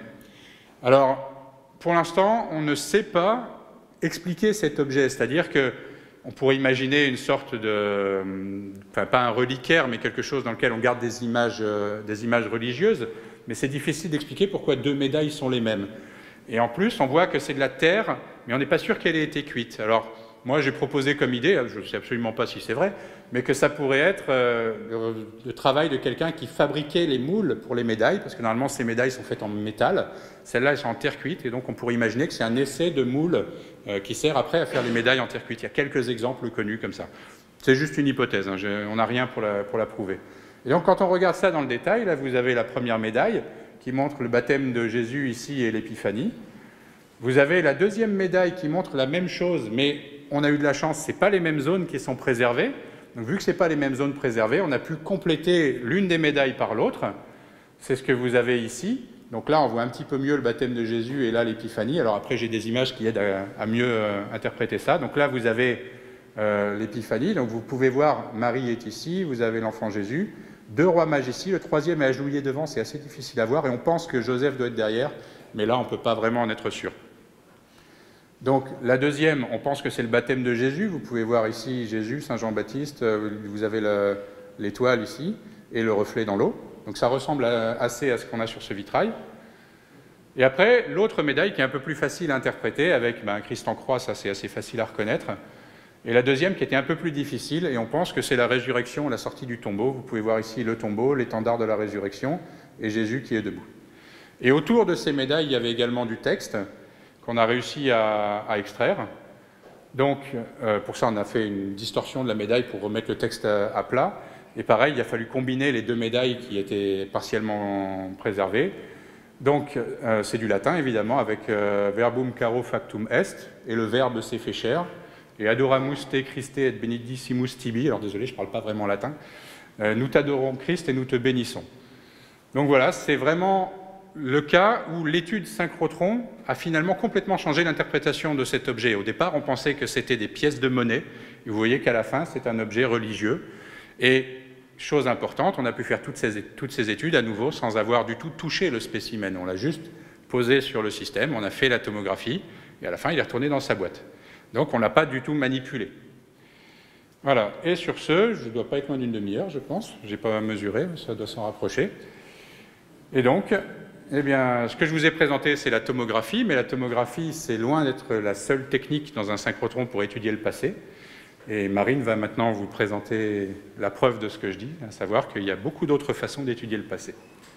Alors, pour l'instant, on ne sait pas expliquer cet objet, c'est-à-dire qu'on pourrait imaginer une sorte de, enfin pas un reliquaire, mais quelque chose dans lequel on garde des images, euh, des images religieuses, mais c'est difficile d'expliquer pourquoi deux médailles sont les mêmes. Et en plus, on voit que c'est de la terre, mais on n'est pas sûr qu'elle ait été cuite. Alors, moi, j'ai proposé comme idée, je ne sais absolument pas si c'est vrai, mais que ça pourrait être euh, le, le travail de quelqu'un qui fabriquait les moules pour les médailles, parce que normalement, ces médailles sont faites en métal. Celles-là, elles sont en terre cuite, et donc on pourrait imaginer que c'est un essai de moule euh, qui sert après à faire les médailles en terre cuite. Il y a quelques exemples connus comme ça. C'est juste une hypothèse, hein, je, on n'a rien pour la, pour la prouver. Et donc, quand on regarde ça dans le détail, là, vous avez la première médaille qui montre le baptême de Jésus ici et l'épiphanie. Vous avez la deuxième médaille qui montre la même chose, mais on a eu de la chance, ce n'est pas les mêmes zones qui sont préservées. Donc, vu que ce n'est pas les mêmes zones préservées, on a pu compléter l'une des médailles par l'autre. C'est ce que vous avez ici. Donc là, on voit un petit peu mieux le baptême de Jésus et là, l'épiphanie. Alors après, j'ai des images qui aident à, à mieux euh, interpréter ça. Donc là, vous avez euh, l'épiphanie. Donc vous pouvez voir, Marie est ici, vous avez l'enfant Jésus. Deux rois mages ici. Le troisième est agenouillé devant, c'est assez difficile à voir. Et on pense que Joseph doit être derrière, mais là, on ne peut pas vraiment en être sûr. Donc la deuxième, on pense que c'est le baptême de Jésus. Vous pouvez voir ici Jésus, Saint Jean-Baptiste, vous avez l'étoile ici et le reflet dans l'eau. Donc ça ressemble à, assez à ce qu'on a sur ce vitrail. Et après, l'autre médaille qui est un peu plus facile à interpréter, avec ben, Christ en croix, ça c'est assez facile à reconnaître. Et la deuxième qui était un peu plus difficile, et on pense que c'est la résurrection, la sortie du tombeau. Vous pouvez voir ici le tombeau, l'étendard de la résurrection, et Jésus qui est debout. Et autour de ces médailles, il y avait également du texte qu'on a réussi à, à extraire. Donc, euh, pour ça, on a fait une distorsion de la médaille pour remettre le texte à, à plat. Et pareil, il a fallu combiner les deux médailles qui étaient partiellement préservées. Donc, euh, c'est du latin, évidemment, avec euh, verbum caro factum est, et le verbe s'est fait chair, et adoramus te Christe et benedissimus tibi, alors désolé, je ne parle pas vraiment latin, euh, nous t'adorons Christ et nous te bénissons. Donc voilà, c'est vraiment le cas où l'étude synchrotron a finalement complètement changé l'interprétation de cet objet. Au départ, on pensait que c'était des pièces de monnaie, et vous voyez qu'à la fin, c'est un objet religieux, et chose importante, on a pu faire toutes ces, toutes ces études à nouveau sans avoir du tout touché le spécimen. On l'a juste posé sur le système, on a fait la tomographie, et à la fin, il est retourné dans sa boîte. Donc, on ne l'a pas du tout manipulé. Voilà. Et sur ce, je ne dois pas être moins d'une demi-heure, je pense. Je n'ai pas mesuré, mais ça doit s'en rapprocher. Et donc, eh bien, ce que je vous ai présenté, c'est la tomographie, mais la tomographie, c'est loin d'être la seule technique dans un synchrotron pour étudier le passé. Et Marine va maintenant vous présenter la preuve de ce que je dis, à savoir qu'il y a beaucoup d'autres façons d'étudier le passé.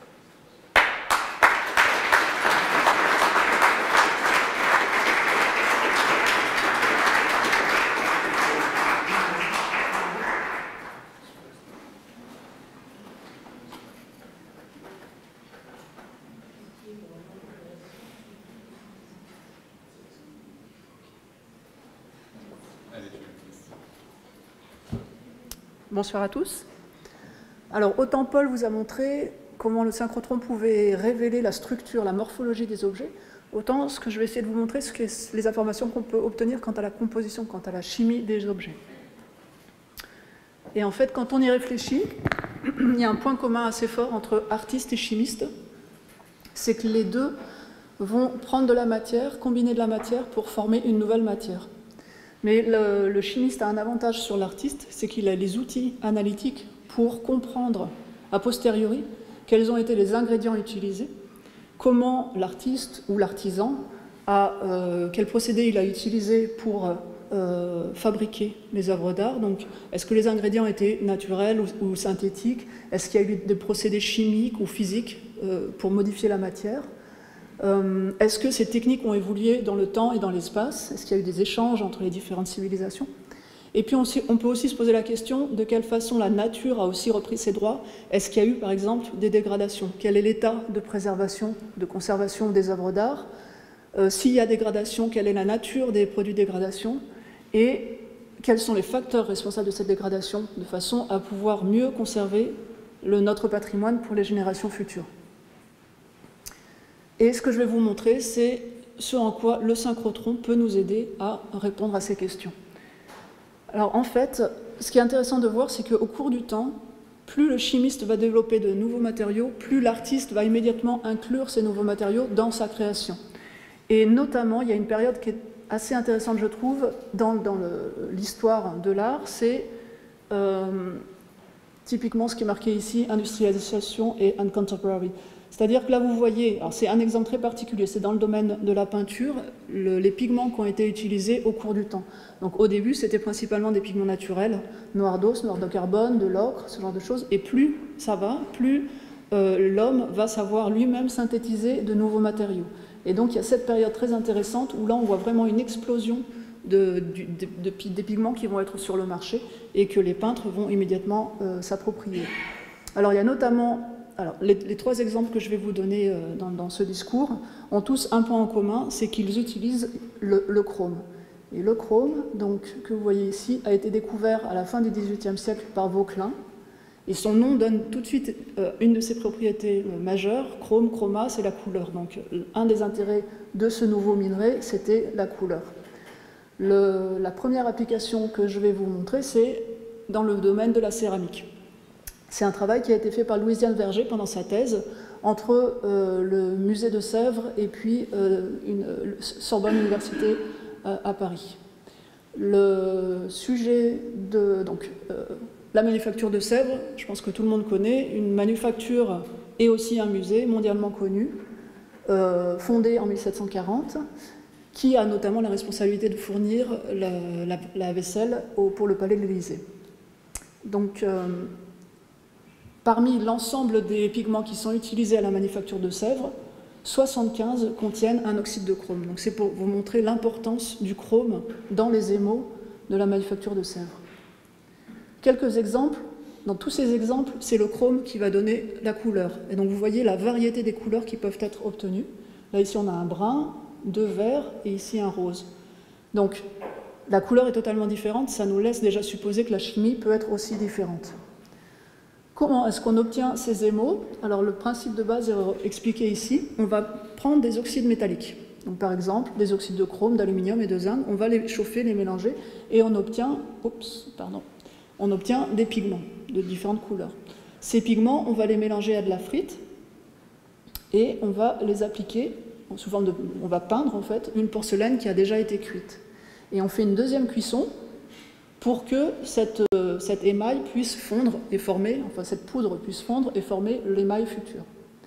Bonsoir à tous. Alors, autant Paul vous a montré comment le synchrotron pouvait révéler la structure, la morphologie des objets, autant ce que je vais essayer de vous montrer, c'est les informations qu'on peut obtenir quant à la composition, quant à la chimie des objets. Et en fait, quand on y réfléchit, il y a un point commun assez fort entre artistes et chimistes, c'est que les deux vont prendre de la matière, combiner de la matière pour former une nouvelle matière. Mais le, le chimiste a un avantage sur l'artiste, c'est qu'il a les outils analytiques pour comprendre a posteriori quels ont été les ingrédients utilisés, comment l'artiste ou l'artisan a, euh, quel procédé il a utilisé pour euh, fabriquer les œuvres d'art. Donc, est-ce que les ingrédients étaient naturels ou, ou synthétiques? Est-ce qu'il y a eu des procédés chimiques ou physiques euh, pour modifier la matière? Euh, Est-ce que ces techniques ont évolué dans le temps et dans l'espace? Est-ce qu'il y a eu des échanges entre les différentes civilisations? Et puis on, on peut aussi se poser la question de quelle façon la nature a aussi repris ses droits. Est-ce qu'il y a eu par exemple des dégradations? Quel est l'état de préservation, de conservation des œuvres d'art? euh, S'il y a dégradation, quelle est la nature des produits de dégradation? Et quels sont les facteurs responsables de cette dégradation, de façon à pouvoir mieux conserver le, notre patrimoine pour les générations futures? Et ce que je vais vous montrer, c'est ce en quoi le synchrotron peut nous aider à répondre à ces questions. Alors en fait, ce qui est intéressant de voir, c'est qu'au cours du temps, plus le chimiste va développer de nouveaux matériaux, plus l'artiste va immédiatement inclure ces nouveaux matériaux dans sa création. Et notamment, il y a une période qui est assez intéressante, je trouve, dans, dans l'histoire de l'art, c'est euh, typiquement ce qui est marqué ici, industrialisation et contemporary. C'est-à-dire que là, vous voyez, c'est un exemple très particulier, c'est dans le domaine de la peinture, le, les pigments qui ont été utilisés au cours du temps. Donc au début, c'était principalement des pigments naturels, noir d'os, noir de carbone, de l'ocre, ce genre de choses. Et plus ça va, plus euh, l'homme va savoir lui-même synthétiser de nouveaux matériaux. Et donc il y a cette période très intéressante où là, on voit vraiment une explosion de, de, de, de, des pigments qui vont être sur le marché et que les peintres vont immédiatement euh, s'approprier. Alors il y a notamment... Alors, les, les trois exemples que je vais vous donner euh, dans, dans ce discours ont tous un point en commun, c'est qu'ils utilisent le, le chrome. Et le chrome, donc, que vous voyez ici, a été découvert à la fin du dix-huitième siècle par Vauquelin. Et son nom donne tout de suite euh, une de ses propriétés euh, majeures. Chrome, chroma, c'est la couleur. Donc, un des intérêts de ce nouveau minerai, c'était la couleur. Le, la première application que je vais vous montrer, c'est dans le domaine de la céramique. C'est un travail qui a été fait par Louisiane Verger pendant sa thèse entre euh, le musée de Sèvres et puis euh, une euh, Sorbonne Université euh, à Paris. Le sujet de donc, euh, la manufacture de Sèvres, je pense que tout le monde connaît, une manufacture et aussi un musée mondialement connu, euh, fondé en mille sept cent quarante, qui a notamment la responsabilité de fournir la, la, la vaisselle au, pour le palais de l'Élysée. Donc, euh, parmi l'ensemble des pigments qui sont utilisés à la manufacture de Sèvres, soixante-quinze contiennent un oxyde de chrome. Donc c'est pour vous montrer l'importance du chrome dans les émaux de la manufacture de Sèvres. Quelques exemples. Dans tous ces exemples, c'est le chrome qui va donner la couleur. Et donc vous voyez la variété des couleurs qui peuvent être obtenues. Là, ici, on a un brun, deux verts et ici un rose. Donc la couleur est totalement différente. Ça nous laisse déjà supposer que la chimie peut être aussi différente. Comment est-ce qu'on obtient ces émaux? Alors le principe de base est expliqué ici. On va prendre des oxydes métalliques. Donc, par exemple, des oxydes de chrome, d'aluminium et de zinc. On va les chauffer, les mélanger et on obtient, oups, pardon, on obtient des pigments de différentes couleurs. Ces pigments, on va les mélanger à de la frite et on va les appliquer sous forme de, on va peindre en fait une porcelaine qui a déjà été cuite. Et on fait une deuxième cuisson pour que cette, euh, cet émail puisse fondre et former, enfin cette poudre puisse fondre et former l'émail futur.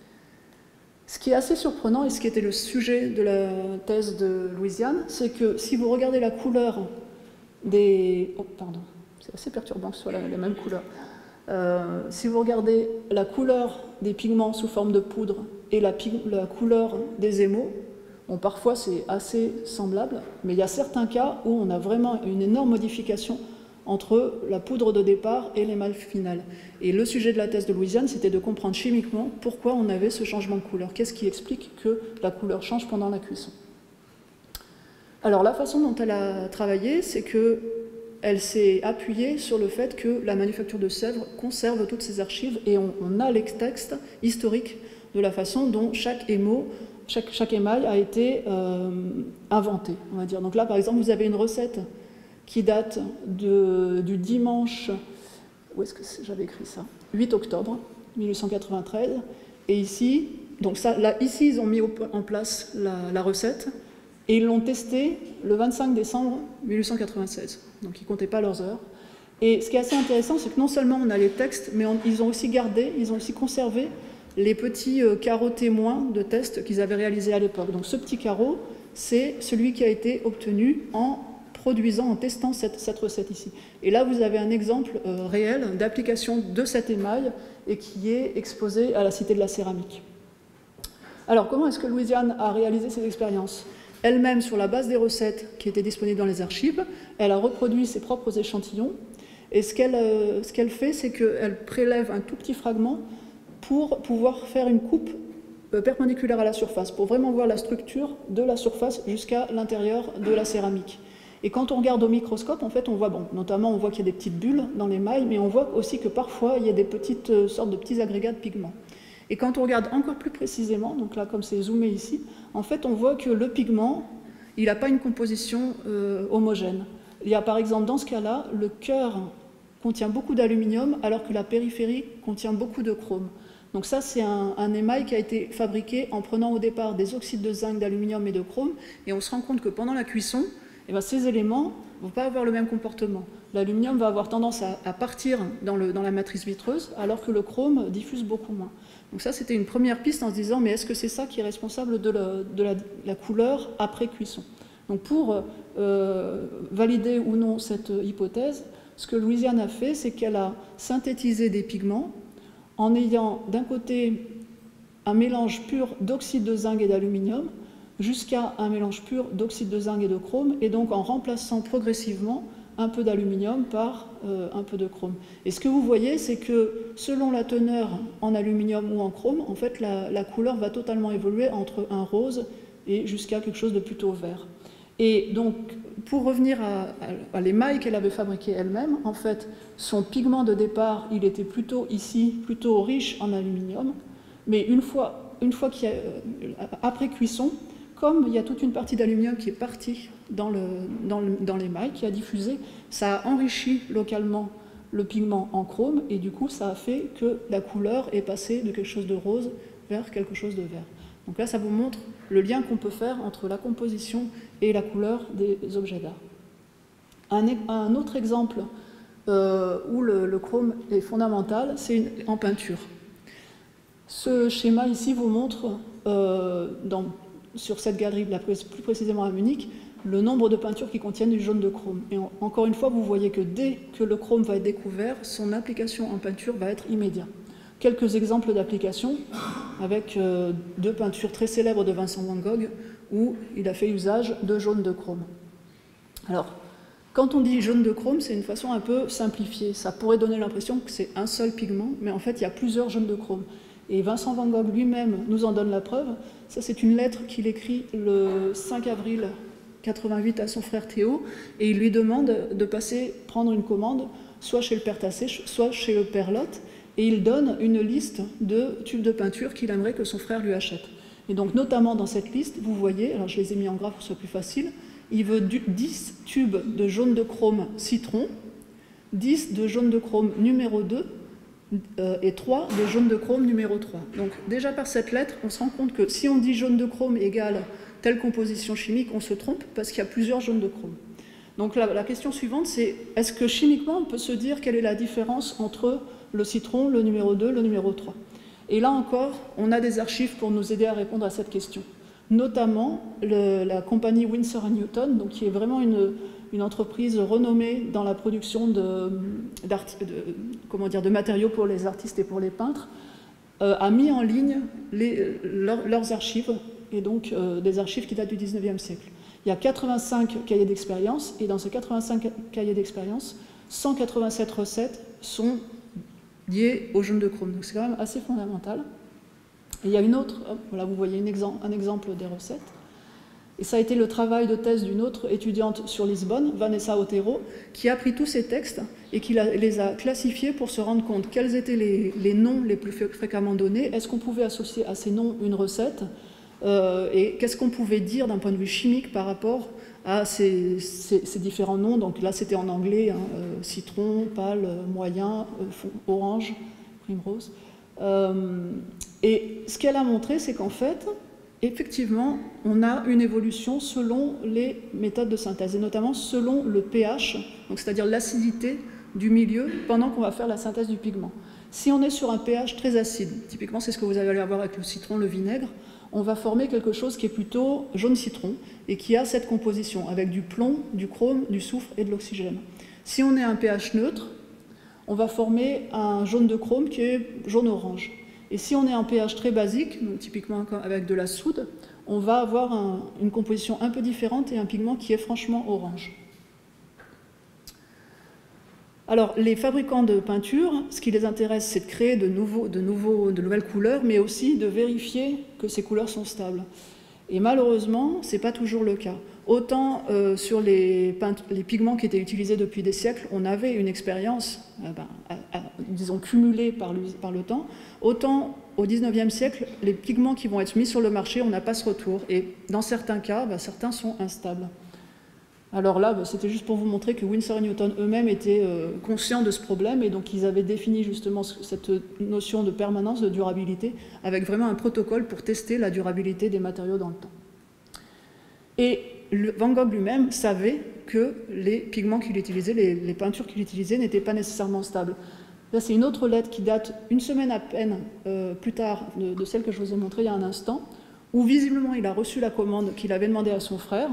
Ce qui est assez surprenant et ce qui était le sujet de la thèse de Louisiane, c'est que si vous regardez la couleur des... Oh, pardon, c'est assez perturbant que ce soit la, la même couleur. Euh, si vous regardez la couleur des pigments sous forme de poudre et la, la couleur des émaux, bon, parfois c'est assez semblable, mais il y a certains cas où on a vraiment une énorme modification entre la poudre de départ et l'émail final. Et le sujet de la thèse de Louisiane, c'était de comprendre chimiquement pourquoi on avait ce changement de couleur. Qu'est-ce qui explique que la couleur change pendant la cuisson? Alors la façon dont elle a travaillé, c'est qu'elle s'est appuyée sur le fait que la manufacture de Sèvres conserve toutes ses archives et on, on a les textes historiques de la façon dont chaque émaux, chaque, chaque émail a été euh, inventé, on va dire. Donc là, par exemple, vous avez une recette qui date de, du dimanche, où est-ce que j'avais écrit ça, huit octobre mille huit cent quatre-vingt-treize, et ici, donc ça, là, ici ils ont mis en place la, la recette, et ils l'ont testée le vingt-cinq décembre mille huit cent quatre-vingt-seize, donc ils ne comptaient pas leurs heures. Et ce qui est assez intéressant, c'est que non seulement on a les textes, mais on, ils ont aussi gardé, ils ont aussi conservé les petits euh, carreaux témoins de tests qu'ils avaient réalisés à l'époque. Donc ce petit carreau, c'est celui qui a été obtenu en produisant, en testant cette, cette recette ici. Et là, vous avez un exemple euh, réel d'application de cet émail et qui est exposé à la Cité de la Céramique. Alors, comment est-ce que Louisiane a réalisé ces expériences? Elle-même, sur la base des recettes qui étaient disponibles dans les archives, elle a reproduit ses propres échantillons. Et ce qu'elle euh, ce qu'elle fait, c'est qu'elle prélève un tout petit fragment pour pouvoir faire une coupe euh, perpendiculaire à la surface, pour vraiment voir la structure de la surface jusqu'à l'intérieur de la céramique. Et quand on regarde au microscope, en fait, on voit, bon, notamment on voit qu'il y a des petites bulles dans l'émail, mais on voit aussi que parfois il y a des petites euh, sortes de petits agrégats de pigments. Et quand on regarde encore plus précisément, donc là comme c'est zoomé ici, en fait on voit que le pigment, il n'a pas une composition euh, homogène. Il y a par exemple dans ce cas-là, le cœur contient beaucoup d'aluminium alors que la périphérie contient beaucoup de chrome. Donc ça c'est un, un émail qui a été fabriqué en prenant au départ des oxydes de zinc, d'aluminium et de chrome, et on se rend compte que pendant la cuisson, eh bien, ces éléments ne vont pas avoir le même comportement. L'aluminium va avoir tendance à, à partir dans, le, dans la matrice vitreuse, alors que le chrome diffuse beaucoup moins. Donc ça, c'était une première piste en se disant, mais est-ce que c'est ça qui est responsable de la, de la, la couleur après cuisson? Donc pour euh, valider ou non cette hypothèse, ce que Louisiane a fait, c'est qu'elle a synthétisé des pigments en ayant d'un côté un mélange pur d'oxyde de zinc et d'aluminium, jusqu'à un mélange pur d'oxyde de zinc et de chrome, et donc en remplaçant progressivement un peu d'aluminium par euh, un peu de chrome. Et ce que vous voyez, c'est que selon la teneur en aluminium ou en chrome, en fait, la, la couleur va totalement évoluer entre un rose et jusqu'à quelque chose de plutôt vert. Et donc, pour revenir à, à, à l'émail qu'elle avait fabriqué elle-même, en fait, son pigment de départ, il était plutôt ici, plutôt riche en aluminium, mais une fois, une fois qu'il y a, euh, après cuisson, comme il y a toute une partie d'aluminium qui est partie dans, le, dans, le, dans l'émail, qui a diffusé, ça a enrichi localement le pigment en chrome, et du coup, ça a fait que la couleur est passée de quelque chose de rose vers quelque chose de vert. Donc là, ça vous montre le lien qu'on peut faire entre la composition et la couleur des objets d'art. Un, un autre exemple euh, où le, le chrome est fondamental, c'est en peinture. Ce schéma ici vous montre euh, dans, sur cette galerie, plus précisément à Munich, le nombre de peintures qui contiennent du jaune de chrome. Et en, encore une fois, vous voyez que dès que le chrome va être découvert, son application en peinture va être immédiate. Quelques exemples d'applications avec euh, deux peintures très célèbres de Vincent van Gogh où il a fait usage de jaune de chrome. Alors, quand on dit jaune de chrome, c'est une façon un peu simplifiée. Ça pourrait donner l'impression que c'est un seul pigment, mais en fait, il y a plusieurs jaunes de chrome. Et Vincent van Gogh lui-même nous en donne la preuve. Ça, c'est une lettre qu'il écrit le cinq avril quatre-vingt-huit à son frère Théo, et il lui demande de passer prendre une commande, soit chez le père Tassé, soit chez le père Lotte, et il donne une liste de tubes de peinture qu'il aimerait que son frère lui achète. Et donc, notamment dans cette liste, vous voyez, alors je les ai mis en gras pour que ce soit plus facile, il veut dix tubes de jaune de chrome citron, dix de jaune de chrome numéro deux, euh, et trois de jaune de chrome numéro trois. Donc, déjà par cette lettre, on se rend compte que si on dit jaune de chrome égale telle composition chimique, on se trompe parce qu'il y a plusieurs jaunes de chrome. Donc la, la question suivante, c'est est-ce que chimiquement, on peut se dire quelle est la différence entre le citron, le numéro deux, le numéro trois? Et là encore, on a des archives pour nous aider à répondre à cette question. Notamment le, la compagnie Winsor and Newton, donc qui est vraiment une, une entreprise renommée dans la production de, de, comment dire, de matériaux pour les artistes et pour les peintres, euh, a mis en ligne les, leur, leurs archives, et donc euh, des archives qui datent du dix-neuvième siècle. Il y a quatre-vingt-cinq cahiers d'expérience, et dans ces quatre-vingt-cinq cahiers d'expérience, cent quatre-vingt-sept recettes sont liées au jaune de chrome. Donc c'est quand même assez fondamental. Et il y a une autre, hop, voilà, vous voyez une exemple, un exemple des recettes. Et ça a été le travail de thèse d'une autre étudiante sur Lisbonne, Vanessa Otero, qui a pris tous ces textes et qui les a classifiés pour se rendre compte quels étaient les, les noms les plus fréquemment donnés, est-ce qu'on pouvait associer à ces noms une recette, Euh, et qu'est-ce qu'on pouvait dire d'un point de vue chimique par rapport à ces, ces, ces différents noms. Donc là, c'était en anglais, hein, euh, citron, pâle, moyen, euh, orange, primrose. Euh, et ce qu'elle a montré, c'est qu'en fait, effectivement, on a une évolution selon les méthodes de synthèse, et notamment selon le pH, donc c'est-à-dire l'acidité du milieu pendant qu'on va faire la synthèse du pigment. Si on est sur un pH très acide, typiquement c'est ce que vous allez avoir avec le citron, le vinaigre, on va former quelque chose qui est plutôt jaune citron et qui a cette composition avec du plomb, du chrome, du soufre et de l'oxygène. Si on est à un pH neutre, on va former un jaune de chrome qui est jaune-orange. Et si on est à un pH très basique, donc typiquement avec de la soude, on va avoir un, une composition un peu différente et un pigment qui est franchement orange. Alors, les fabricants de peinture, ce qui les intéresse, c'est de créer de, nouveaux, de, nouveaux, de nouvelles couleurs, mais aussi de vérifier que ces couleurs sont stables. Et malheureusement, ce n'est pas toujours le cas. Autant euh, sur les, les pigments qui étaient utilisés depuis des siècles, on avait une expérience, euh, ben, à, à, disons, cumulée par le, par le temps, autant au dix-neuvième siècle, les pigments qui vont être mis sur le marché, on n'a pas ce retour. Et dans certains cas, ben, certains sont instables. Alors là, c'était juste pour vous montrer que Winsor et Newton eux-mêmes étaient euh, conscients de ce problème, et donc ils avaient défini justement cette notion de permanence, de durabilité, avec vraiment un protocole pour tester la durabilité des matériaux dans le temps. Et le, Van Gogh lui-même savait que les pigments qu'il utilisait, les, les peintures qu'il utilisait n'étaient pas nécessairement stables. Là, c'est une autre lettre qui date une semaine à peine euh, plus tard de, de celle que je vous ai montrée il y a un instant, où visiblement il a reçu la commande qu'il avait demandée à son frère.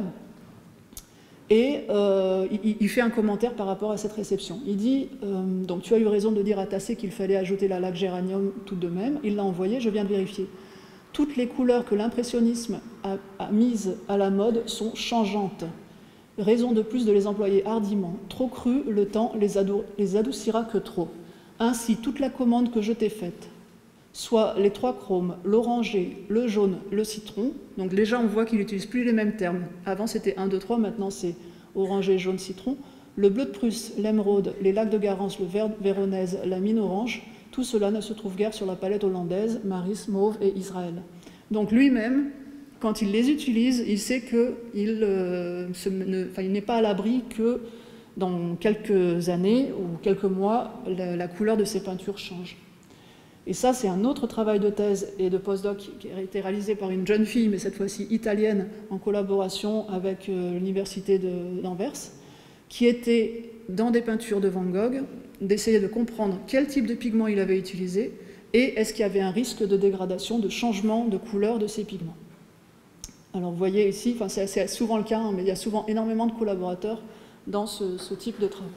Et euh, il, il fait un commentaire par rapport à cette réception. Il dit, euh, donc tu as eu raison de dire à Tassé qu'il fallait ajouter la laque géranium tout de même. Il l'a envoyé, je viens de vérifier. Toutes les couleurs que l'impressionnisme a, a mises à la mode sont changeantes. Raison de plus de les employer hardiment. Trop cru, le temps les, adou les adoucira que trop. Ainsi, toute la commande que je t'ai faite, soit les trois chromes, l'orangé, le jaune, le citron. Donc déjà, on voit qu'il n'utilise plus les mêmes termes. Avant, c'était un, deux, trois, maintenant c'est orangé, jaune, citron. Le bleu de Prusse, l'émeraude, les lacs de Garance, le vert véronèse, la mine orange, tout cela ne se trouve guère sur la palette hollandaise, Maris, Mauve et Israël. Donc lui-même, quand il les utilise, il sait qu'il euh, n'est pas à l'abri que dans quelques années ou quelques mois, la, la couleur de ses peintures change. Et ça, c'est un autre travail de thèse et de postdoc qui a été réalisé par une jeune fille, mais cette fois-ci italienne, en collaboration avec euh, l'université d'Anvers, qui était dans des peintures de Van Gogh, d'essayer de comprendre quel type de pigment il avait utilisé, et est-ce qu'il y avait un risque de dégradation, de changement de couleur de ces pigments. Alors vous voyez ici, enfin, c'est souvent le cas, hein, mais il y a souvent énormément de collaborateurs dans ce, ce type de travaux.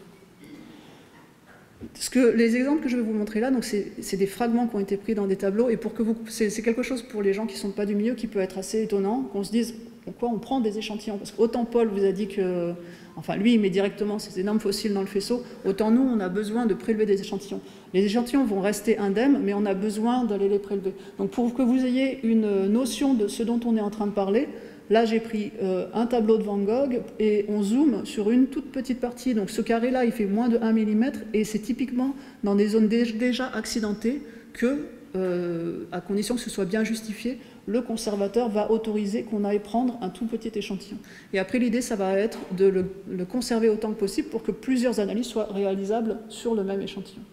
Ce que, les exemples que je vais vous montrer là, c'est des fragments qui ont été pris dans des tableaux, et pour que vous, c'est quelque chose pour les gens qui ne sont pas du milieu qui peut être assez étonnant, qu'on se dise pourquoi on prend des échantillons. Parce qu'autant Paul vous a dit que, enfin lui il met directement ces énormes fossiles dans le faisceau, autant nous on a besoin de prélever des échantillons. Les échantillons vont rester indemnes, mais on a besoin d'aller les prélever. Donc pour que vous ayez une notion de ce dont on est en train de parler, là, j'ai pris euh, un tableau de Van Gogh et on zoome sur une toute petite partie. Donc ce carré-là, il fait moins de un millimètre et c'est typiquement dans des zones déjà accidentées que, euh, à condition que ce soit bien justifié, le conservateur va autoriser qu'on aille prendre un tout petit échantillon. Et après, l'idée, ça va être de le, le conserver autant que possible pour que plusieurs analyses soient réalisables sur le même échantillon.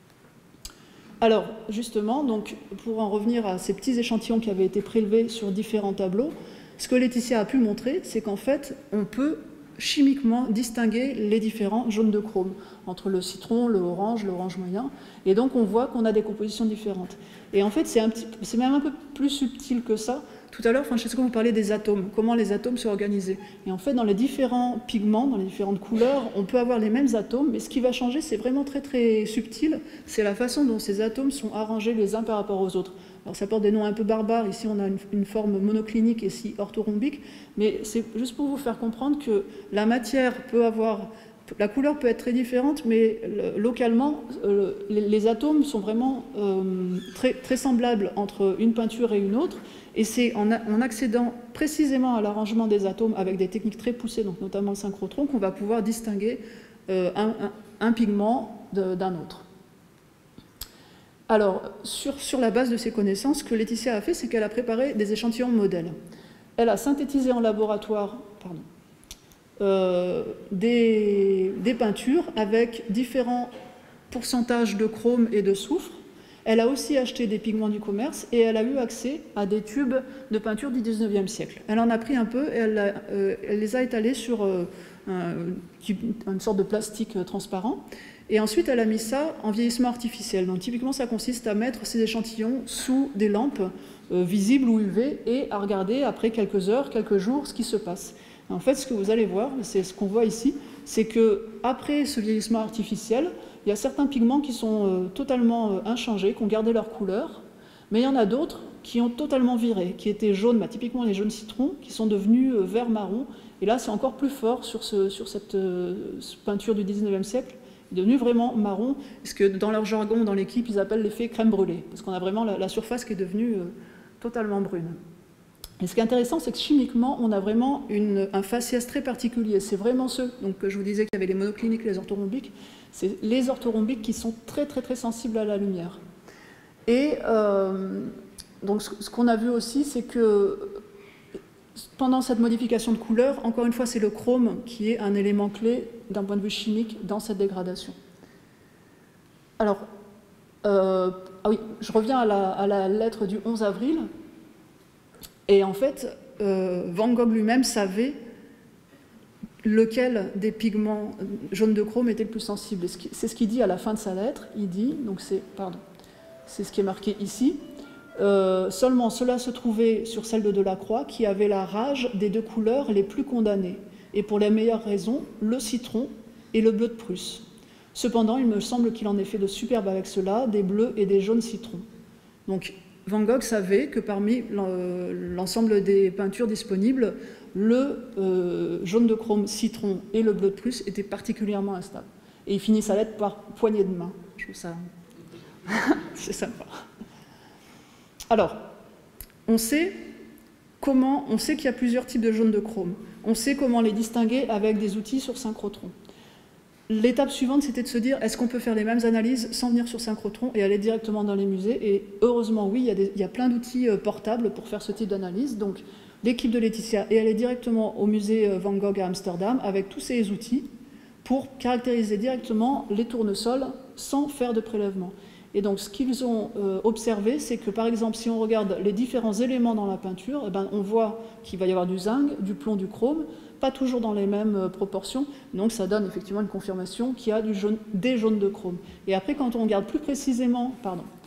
Alors, justement, donc, pour en revenir à ces petits échantillons qui avaient été prélevés sur différents tableaux, ce que Laetitia a pu montrer, c'est qu'en fait, on peut chimiquement distinguer les différents jaunes de chrome, entre le citron, le orange, l'orange moyen, et donc on voit qu'on a des compositions différentes. Et en fait, c'est même un peu plus subtil que ça. Tout à l'heure, Francesco vous parlait des atomes, comment les atomes sont organisés. Et en fait, dans les différents pigments, dans les différentes couleurs, on peut avoir les mêmes atomes, mais ce qui va changer, c'est vraiment très très subtil, c'est la façon dont ces atomes sont arrangés les uns par rapport aux autres. Alors ça porte des noms un peu barbares, ici on a une, une forme monoclinique et ici orthorhombique, mais c'est juste pour vous faire comprendre que la matière peut avoir, la couleur peut être très différente, mais localement, euh, les, les atomes sont vraiment euh, très, très semblables entre une peinture et une autre, et c'est en, en accédant précisément à l'arrangement des atomes avec des techniques très poussées, donc notamment le synchrotron, qu'on va pouvoir distinguer euh, un, un, un pigment d'un autre. Alors, sur, sur la base de ces connaissances, ce que Laetitia a fait, c'est qu'elle a préparé des échantillons modèles. Elle a synthétisé en laboratoire pardon, euh, des, des peintures avec différents pourcentages de chrome et de soufre. Elle a aussi acheté des pigments du commerce et elle a eu accès à des tubes de peinture du dix-neuvième siècle. Elle en a pris un peu et elle, a, euh, elle les a étalés sur euh, un, une sorte de plastique transparent. Et ensuite, elle a mis ça en vieillissement artificiel. Donc, typiquement, ça consiste à mettre ces échantillons sous des lampes euh, visibles ou U V et à regarder après quelques heures, quelques jours, ce qui se passe. Et en fait, ce que vous allez voir, c'est ce qu'on voit ici, c'est qu'après ce vieillissement artificiel, il y a certains pigments qui sont euh, totalement euh, inchangés, qui ont gardé leur couleur, mais il y en a d'autres qui ont totalement viré, qui étaient jaunes, bah, typiquement les jaunes citrons, qui sont devenus euh, vert-marron. Et là, c'est encore plus fort sur, ce, sur cette euh, peinture du dix-neuvième siècle, devenu vraiment marron, parce que dans leur jargon, dans l'équipe, ils appellent l'effet crème brûlée, parce qu'on a vraiment la, la surface qui est devenue euh, totalement brune. Et ce qui est intéressant, c'est que chimiquement, on a vraiment une, un faciès très particulier. C'est vraiment ceux, donc je vous disais qu'il y avait les monocliniques et les orthorhombiques, c'est les orthorhombiques qui sont très très très sensibles à la lumière. Et euh, donc ce, ce qu'on a vu aussi, c'est que pendant cette modification de couleur, encore une fois, c'est le chrome qui est un élément clé d'un point de vue chimique dans cette dégradation. Alors, euh, ah oui, je reviens à la, à la lettre du onze avril. Et en fait, euh, Van Gogh lui-même savait lequel des pigments jaunes de chrome était le plus sensible. C'est ce qu'il dit à la fin de sa lettre. Il dit, donc c'est, pardon, c'est ce qui est marqué ici. Euh, seulement cela se trouvait sur celle de Delacroix qui avait la rage des deux couleurs les plus condamnées et pour les meilleures raisons, le citron et le bleu de Prusse. Cependant, il me semble qu'il en ait fait de superbes avec cela, des bleus et des jaunes citrons. Donc Van Gogh savait que parmi l'ensemble des peintures disponibles, le euh, jaune de chrome citron et le bleu de Prusse étaient particulièrement instables. Et il finit sa lettre par poignée de main. Je trouve ça... c'est sympa. Alors, on sait comment, on sait qu'il y a plusieurs types de jaunes de chrome. On sait comment les distinguer avec des outils sur synchrotron. L'étape suivante, c'était de se dire, est-ce qu'on peut faire les mêmes analyses sans venir sur synchrotron et aller directement dans les musées? Et heureusement, oui, il y a, des, il y a plein d'outils portables pour faire ce type d'analyse. Donc, l'équipe de Laetitia est allée directement au musée Van Gogh à Amsterdam avec tous ces outils pour caractériser directement les tournesols sans faire de prélèvement. Et donc, ce qu'ils ont euh, observé, c'est que, par exemple, si on regarde les différents éléments dans la peinture, eh ben, on voit qu'il va y avoir du zinc, du plomb, du chrome, pas toujours dans les mêmes euh, proportions. Donc, ça donne effectivement une confirmation qu'il y a du jaune, des jaunes de chrome. Et après, quand on regarde plus précisément, pardon,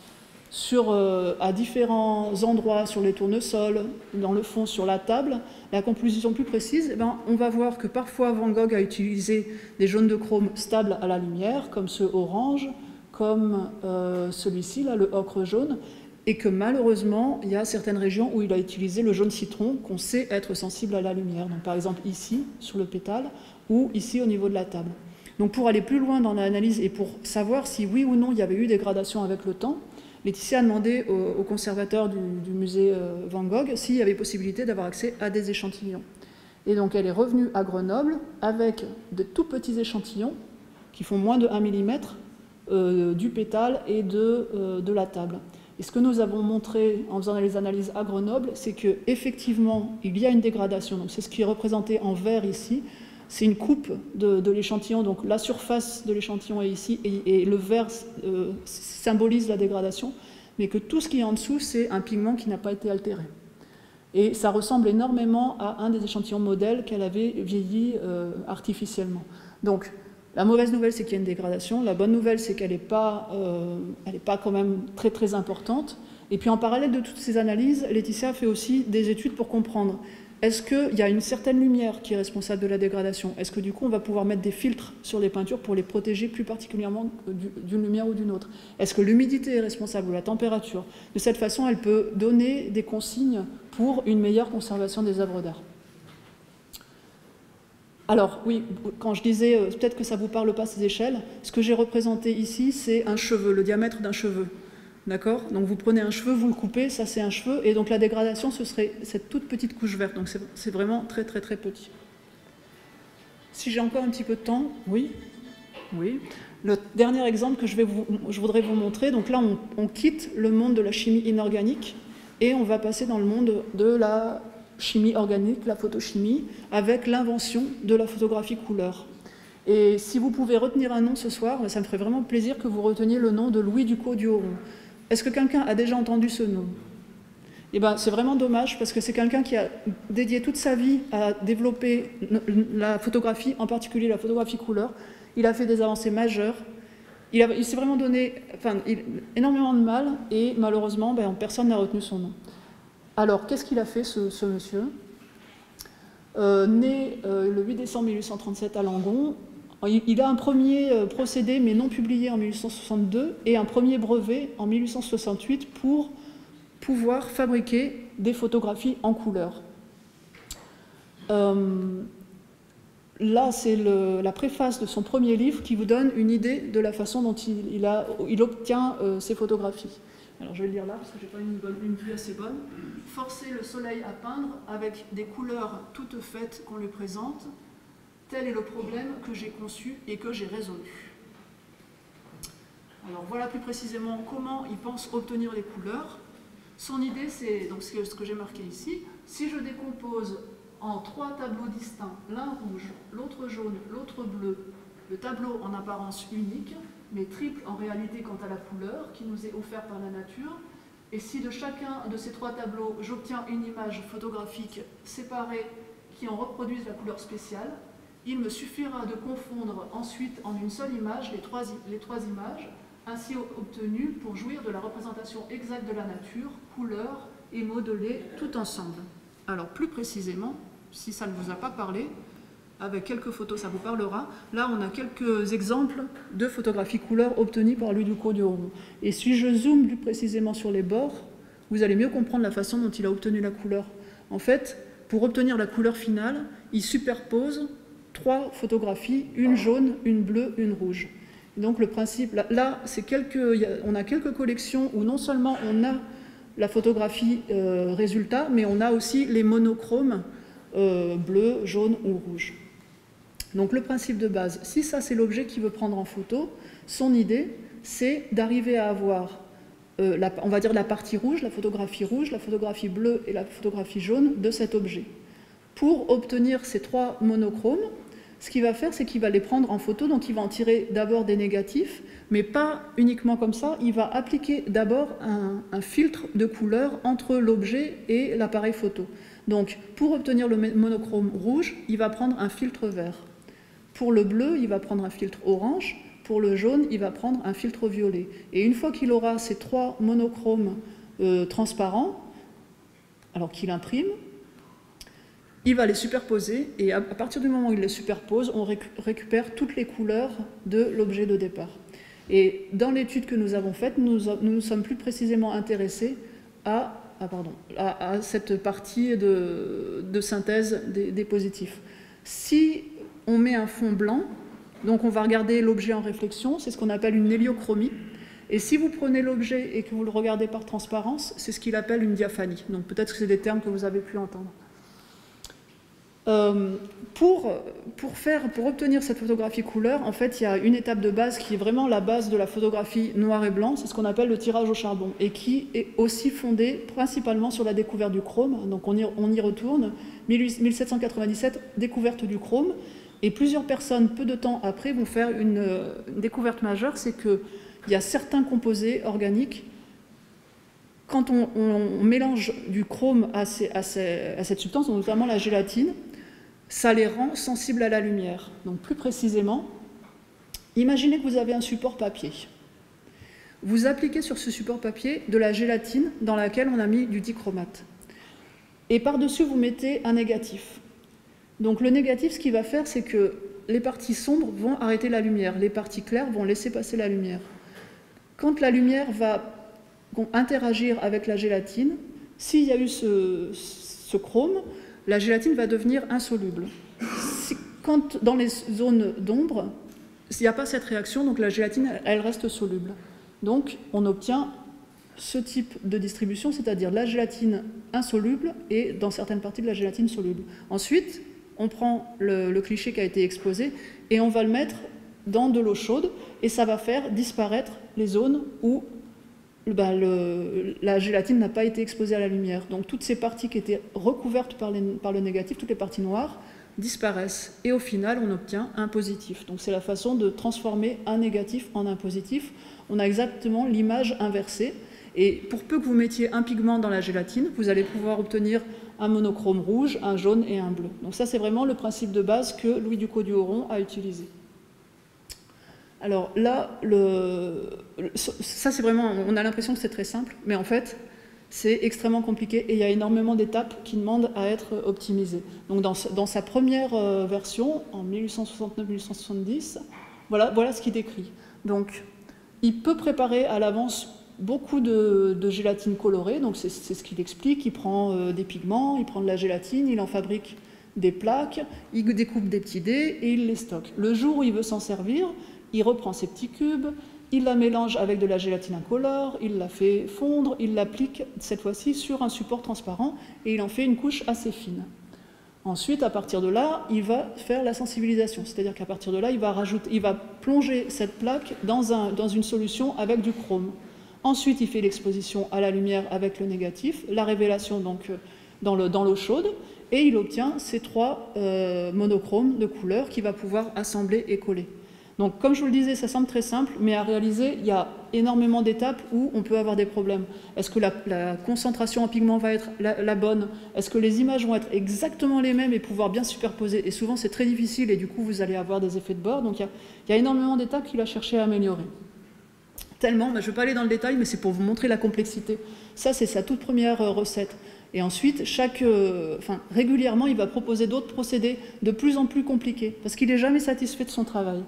sur, euh, à différents endroits, sur les tournesols, dans le fond, sur la table, la composition plus précise, eh ben, on va voir que parfois Van Gogh a utilisé des jaunes de chrome stables à la lumière, comme ce orange, comme euh, celui-ci, là, le ocre jaune, et que malheureusement, il y a certaines régions où il a utilisé le jaune citron, qu'on sait être sensible à la lumière. Donc, par exemple ici, sur le pétale, ou ici au niveau de la table. Donc pour aller plus loin dans l'analyse et pour savoir si oui ou non il y avait eu des gradations avec le temps, Laetitia a demandé au, au conservateur du, du musée euh, Van Gogh s'il y avait possibilité d'avoir accès à des échantillons. Et donc elle est revenue à Grenoble avec de tout petits échantillons qui font moins de un millimètre euh, du pétale et de, euh, de la table. Et ce que nous avons montré en faisant les analyses à Grenoble, c'est qu'effectivement, il y a une dégradation. Donc c'est ce qui est représenté en vert ici. C'est une coupe de, de l'échantillon, donc la surface de l'échantillon est ici, et, et le vert euh, symbolise la dégradation, mais que tout ce qui est en dessous, c'est un pigment qui n'a pas été altéré. Et ça ressemble énormément à un des échantillons modèles qu'elle avait vieilli euh, artificiellement. Donc, la mauvaise nouvelle, c'est qu'il y a une dégradation. La bonne nouvelle, c'est qu'elle n'est pas, euh, elle n'est pas quand même très, très importante. Et puis, en parallèle de toutes ces analyses, Laetitia fait aussi des études pour comprendre est-ce qu'il y a une certaine lumière qui est responsable de la dégradation? Est-ce que du coup on va pouvoir mettre des filtres sur les peintures pour les protéger plus particulièrement d'une lumière ou d'une autre? Est-ce que l'humidité est responsable ou la température? De cette façon, elle peut donner des consignes pour une meilleure conservation des œuvres d'art. Alors oui, quand je disais, peut-être que ça ne vous parle pas ces échelles, ce que j'ai représenté ici, c'est un cheveu, le diamètre d'un cheveu. D'accord? Donc vous prenez un cheveu, vous le coupez, ça c'est un cheveu, et donc la dégradation, ce serait cette toute petite couche verte. Donc c'est vraiment très très très petit. Si j'ai encore un petit peu de temps, oui, oui. Le dernier exemple que je, vais vous, je voudrais vous montrer, donc là on, on quitte le monde de la chimie inorganique et on va passer dans le monde de la chimie organique, la photochimie, avec l'invention de la photographie couleur. Et si vous pouvez retenir un nom ce soir, ça me ferait vraiment plaisir que vous reteniez le nom de Louis Ducos-Duoron. Est-ce que quelqu'un a déjà entendu ce nom? Eh ben, c'est vraiment dommage parce que c'est quelqu'un qui a dédié toute sa vie à développer la photographie, en particulier la photographie couleur. Il a fait des avancées majeures. Il, il s'est vraiment donné enfin, il, énormément de mal et malheureusement, ben, personne n'a retenu son nom. Alors, qu'est-ce qu'il a fait ce, ce monsieur euh, Né euh, le huit décembre mille huit cent trente-sept à Langon. Il a un premier procédé, mais non publié en mille huit cent soixante-deux, et un premier brevet en mille huit cent soixante-huit pour pouvoir fabriquer des photographies en couleur. Euh, là, c'est la préface de son premier livre qui vous donne une idée de la façon dont il, il, a, il obtient euh, ses photographies. Alors, je vais le lire là, parce que je n'ai pas une, bonne, une vue assez bonne. Forcer le soleil à peindre avec des couleurs toutes faites qu'on lui présente. Tel est le problème que j'ai conçu et que j'ai résolu. Alors voilà plus précisément comment il pense obtenir les couleurs. Son idée, c'est donc ce que, ce que j'ai marqué ici. Si je décompose en trois tableaux distincts, l'un rouge, l'autre jaune, l'autre bleu, le tableau en apparence unique, mais triple en réalité quant à la couleur qui nous est offerte par la nature, et si de chacun de ces trois tableaux, j'obtiens une image photographique séparée qui en reproduise la couleur spéciale, il me suffira de confondre ensuite en une seule image les trois, les trois images, ainsi obtenues pour jouir de la représentation exacte de la nature, couleur et modelée tout ensemble. Alors plus précisément, si ça ne vous a pas parlé, avec quelques photos ça vous parlera, là on a quelques exemples de photographies couleur obtenues par Louis Ducos-Duoron. Et si je zoome plus précisément sur les bords, vous allez mieux comprendre la façon dont il a obtenu la couleur. En fait, pour obtenir la couleur finale, il superpose trois photographies, une jaune, une bleue, une rouge. Donc le principe, là, là c'est quelques, on a quelques collections où non seulement on a la photographie euh, résultat, mais on a aussi les monochromes euh, bleu, jaune ou rouge. Donc le principe de base, si ça c'est l'objet qu'il veut prendre en photo, son idée c'est d'arriver à avoir, euh, la, on va dire la partie rouge, la photographie rouge, la photographie bleue et la photographie jaune de cet objet. Pour obtenir ces trois monochromes, ce qu'il va faire, c'est qu'il va les prendre en photo, donc il va en tirer d'abord des négatifs, mais pas uniquement comme ça, il va appliquer d'abord un, un filtre de couleur entre l'objet et l'appareil photo. Donc, pour obtenir le monochrome rouge, il va prendre un filtre vert. Pour le bleu, il va prendre un filtre orange. pour le jaune, il va prendre un filtre violet. Et une fois qu'il aura ces trois monochromes euh, transparents, alors qu'il imprime, il va les superposer, et à partir du moment où il les superpose, on récupère toutes les couleurs de l'objet de départ. Et dans l'étude que nous avons faite, nous nous, nous sommes plus précisément intéressés à, ah pardon, à, à cette partie de, de synthèse des, des positifs. Si on met un fond blanc, donc on va regarder l'objet en réflexion, c'est ce qu'on appelle une héliochromie. Et si vous prenez l'objet et que vous le regardez par transparence, c'est ce qu'il appelle une diaphanie. Donc peut-être que c'est des termes que vous avez pu entendre. Euh, pour, pour, faire, pour obtenir cette photographie couleur, en fait, il y a une étape de base qui est vraiment la base de la photographie noir et blanc, c'est ce qu'on appelle le tirage au charbon, et qui est aussi fondé principalement sur la découverte du chrome. Donc on y, on y retourne, mille sept cent quatre-vingt-dix-sept, découverte du chrome, et plusieurs personnes, peu de temps après, vont faire une, une découverte majeure, c'est qu'il y a certains composés organiques, quand on, on, on mélange du chrome à, ces, à, ces, à cette substance, notamment la gélatine, ça les rend sensibles à la lumière. Donc plus précisément, imaginez que vous avez un support papier. Vous appliquez sur ce support papier de la gélatine dans laquelle on a mis du dichromate. Et par-dessus, vous mettez un négatif. Donc le négatif, ce qu'il va faire, c'est que les parties sombres vont arrêter la lumière, les parties claires vont laisser passer la lumière. Quand la lumière va interagir avec la gélatine, s'il y a eu ce, ce chrome, la gélatine va devenir insoluble. Si, quand dans les zones d'ombre, il n'y a pas cette réaction, donc la gélatine, elle reste soluble. Donc on obtient ce type de distribution, c'est-à-dire la gélatine insoluble et dans certaines parties de la gélatine soluble. Ensuite, on prend le, le cliché qui a été exposé et on va le mettre dans de l'eau chaude et ça va faire disparaître les zones où ben, le, la gélatine n'a pas été exposée à la lumière. Donc toutes ces parties qui étaient recouvertes par, les, par le négatif, toutes les parties noires, disparaissent. Et au final, on obtient un positif. Donc c'est la façon de transformer un négatif en un positif. On a exactement l'image inversée. Et pour peu que vous mettiez un pigment dans la gélatine, vous allez pouvoir obtenir un monochrome rouge, un jaune et un bleu. Donc ça, c'est vraiment le principe de base que Louis Ducos-du-Hauron a utilisé. Alors là, le, ça c'est vraiment, on a l'impression que c'est très simple, mais en fait, c'est extrêmement compliqué et il y a énormément d'étapes qui demandent à être optimisées. Donc dans, dans sa première version, en mille huit cent soixante-neuf mille huit cent soixante-dix, voilà, voilà ce qu'il décrit. Donc, il peut préparer à l'avance beaucoup de, de gélatine colorée, donc c'est ce qu'il explique. Il prend euh, des pigments, il prend de la gélatine, il en fabrique des plaques, il découpe des petits dés et il les stocke. Le jour où il veut s'en servir, il reprend ses petits cubes, il la mélange avec de la gélatine incolore, il la fait fondre, il l'applique cette fois-ci sur un support transparent et il en fait une couche assez fine. Ensuite, à partir de là, il va faire la sensibilisation, c'est-à-dire qu'à partir de là, il va, rajouter, il va plonger cette plaque dans, un, dans une solution avec du chrome. Ensuite, il fait l'exposition à la lumière avec le négatif, la révélation donc dans l'eau dans l'eau chaude, et il obtient ces trois euh, monochromes de couleurs qu'il va pouvoir assembler et coller. Donc, comme je vous le disais, ça semble très simple, mais à réaliser, il y a énormément d'étapes où on peut avoir des problèmes. Est-ce que la, la concentration en pigment va être la, la bonne? Est-ce que les images vont être exactement les mêmes et pouvoir bien superposer? Et souvent, c'est très difficile et du coup, vous allez avoir des effets de bord. Donc, il y a, il y a énormément d'étapes qu'il a cherché à améliorer. Tellement, ben, je ne vais pas aller dans le détail, mais c'est pour vous montrer la complexité. Ça, c'est sa toute première euh, recette. Et ensuite, chaque, euh, enfin, régulièrement, il va proposer d'autres procédés de plus en plus compliqués, parce qu'il n'est jamais satisfait de son travail.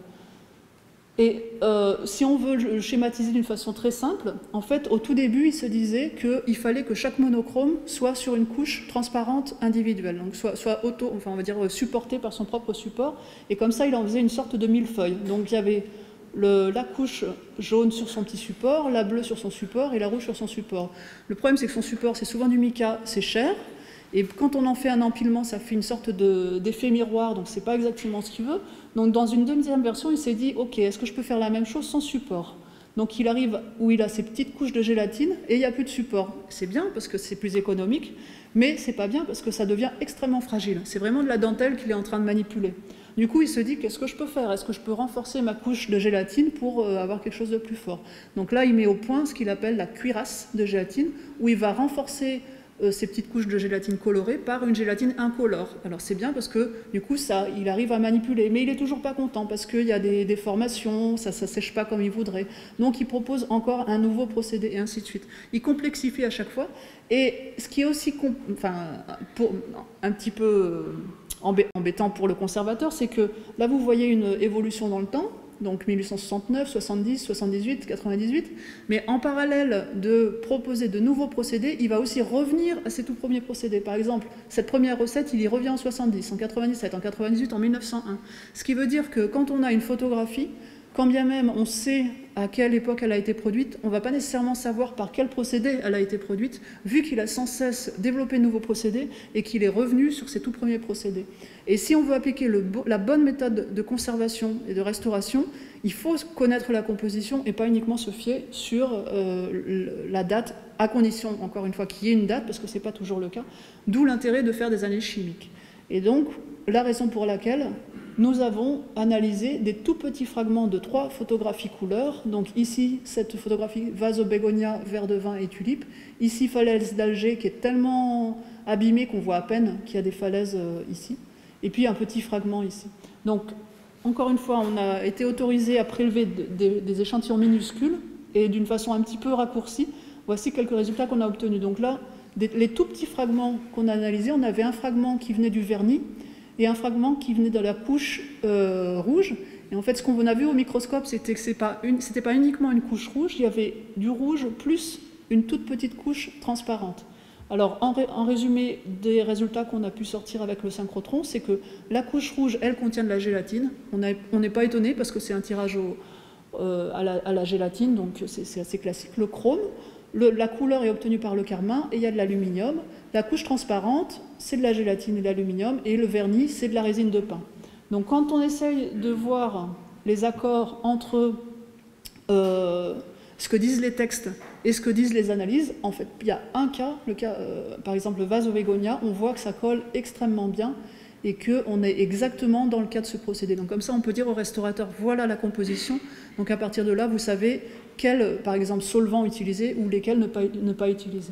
Et euh, si on veut le schématiser d'une façon très simple, en fait, au tout début, il se disait qu'il fallait que chaque monochrome soit sur une couche transparente individuelle, donc soit, soit auto, enfin, on va dire supporté par son propre support, et comme ça, il en faisait une sorte de millefeuille. Donc, il y avait le, la couche jaune sur son petit support, la bleue sur son support et la rouge sur son support. Le problème, c'est que son support, c'est souvent du mica, c'est cher, et quand on en fait un empilement, ça fait une sorte d'effet miroir, donc c'est pas exactement ce qu'il veut. Donc dans une deuxième version, il s'est dit, ok, est-ce que je peux faire la même chose sans support? Donc il arrive où il a ses petites couches de gélatine et il n'y a plus de support. C'est bien parce que c'est plus économique, mais c'est pas bien parce que ça devient extrêmement fragile. C'est vraiment de la dentelle qu'il est en train de manipuler. Du coup, il se dit, qu'est-ce que je peux faire? Est-ce que je peux renforcer ma couche de gélatine pour euh, avoir quelque chose de plus fort? Donc là, il met au point ce qu'il appelle la cuirasse de gélatine, où il va renforcer euh, ces petites couches de gélatine colorée par une gélatine incolore. Alors c'est bien parce que du coup ça, il arrive à manipuler, mais il est toujours pas content parce qu'il y a des déformations, ça ne sèche pas comme il voudrait. Donc il propose encore un nouveau procédé et ainsi de suite. Il complexifie à chaque fois. Et ce qui est aussi enfin, pour, un petit peu embêtant pour le conservateur, c'est que là vous voyez une évolution dans le temps, donc mille huit cent soixante-neuf, soixante-dix, soixante-dix-huit, quatre-vingt-dix-huit, mais en parallèle de proposer de nouveaux procédés, il va aussi revenir à ses tout premiers procédés. Par exemple, cette première recette, il y revient en soixante-dix, en quatre-vingt-dix-sept, en quatre-vingt-dix-huit, en mille neuf cent un. Ce qui veut dire que quand on a une photographie, quand bien même on sait à quelle époque elle a été produite, on ne va pas nécessairement savoir par quel procédé elle a été produite, vu qu'il a sans cesse développé de nouveaux procédés et qu'il est revenu sur ses tout premiers procédés. Et si on veut appliquer le, la bonne méthode de conservation et de restauration, il faut connaître la composition et pas uniquement se fier sur euh, la date, à condition, encore une fois, qu'il y ait une date, parce que ce n'est pas toujours le cas, d'où l'intérêt de faire des analyses chimiques. Et donc, la raison pour laquelle nous avons analysé des tout petits fragments de trois photographies couleurs. Donc ici, cette photographie vase au bégonia, verre de vin et tulipe. Ici, falaise d'Alger qui est tellement abîmée qu'on voit à peine qu'il y a des falaises euh, ici. Et puis un petit fragment ici. Donc, encore une fois, on a été autorisé à prélever de, de, des échantillons minuscules et d'une façon un petit peu raccourcie. Voici quelques résultats qu'on a obtenus. Donc là, des, les tout petits fragments qu'on a analysés, on avait un fragment qui venait du vernis et un fragment qui venait de la couche euh, rouge. Et en fait, ce qu'on a vu au microscope, c'était que ce n'était pas, pas uniquement une couche rouge, il y avait du rouge plus une toute petite couche transparente. Alors, en, ré, en résumé des résultats qu'on a pu sortir avec le synchrotron, c'est que la couche rouge, elle, contient de la gélatine. On n'est pas étonné parce que c'est un tirage au, euh, à, la, à la gélatine, donc c'est assez classique. Le chrome, le, la couleur est obtenue par le carmin et il y a de l'aluminium. La couche transparente, c'est de la gélatine et de l'aluminium, et le vernis, c'est de la résine de pin. Donc quand on essaye de voir les accords entre euh, ce que disent les textes et ce que disent les analyses, en fait, il y a un cas, le cas euh, par exemple le vase au bégonia, on voit que ça colle extrêmement bien et qu'on est exactement dans le cas de ce procédé. Donc comme ça, on peut dire au restaurateur, voilà la composition. Donc à partir de là, vous savez quel, par exemple, solvant utiliser ou lesquels ne pas, ne pas utiliser.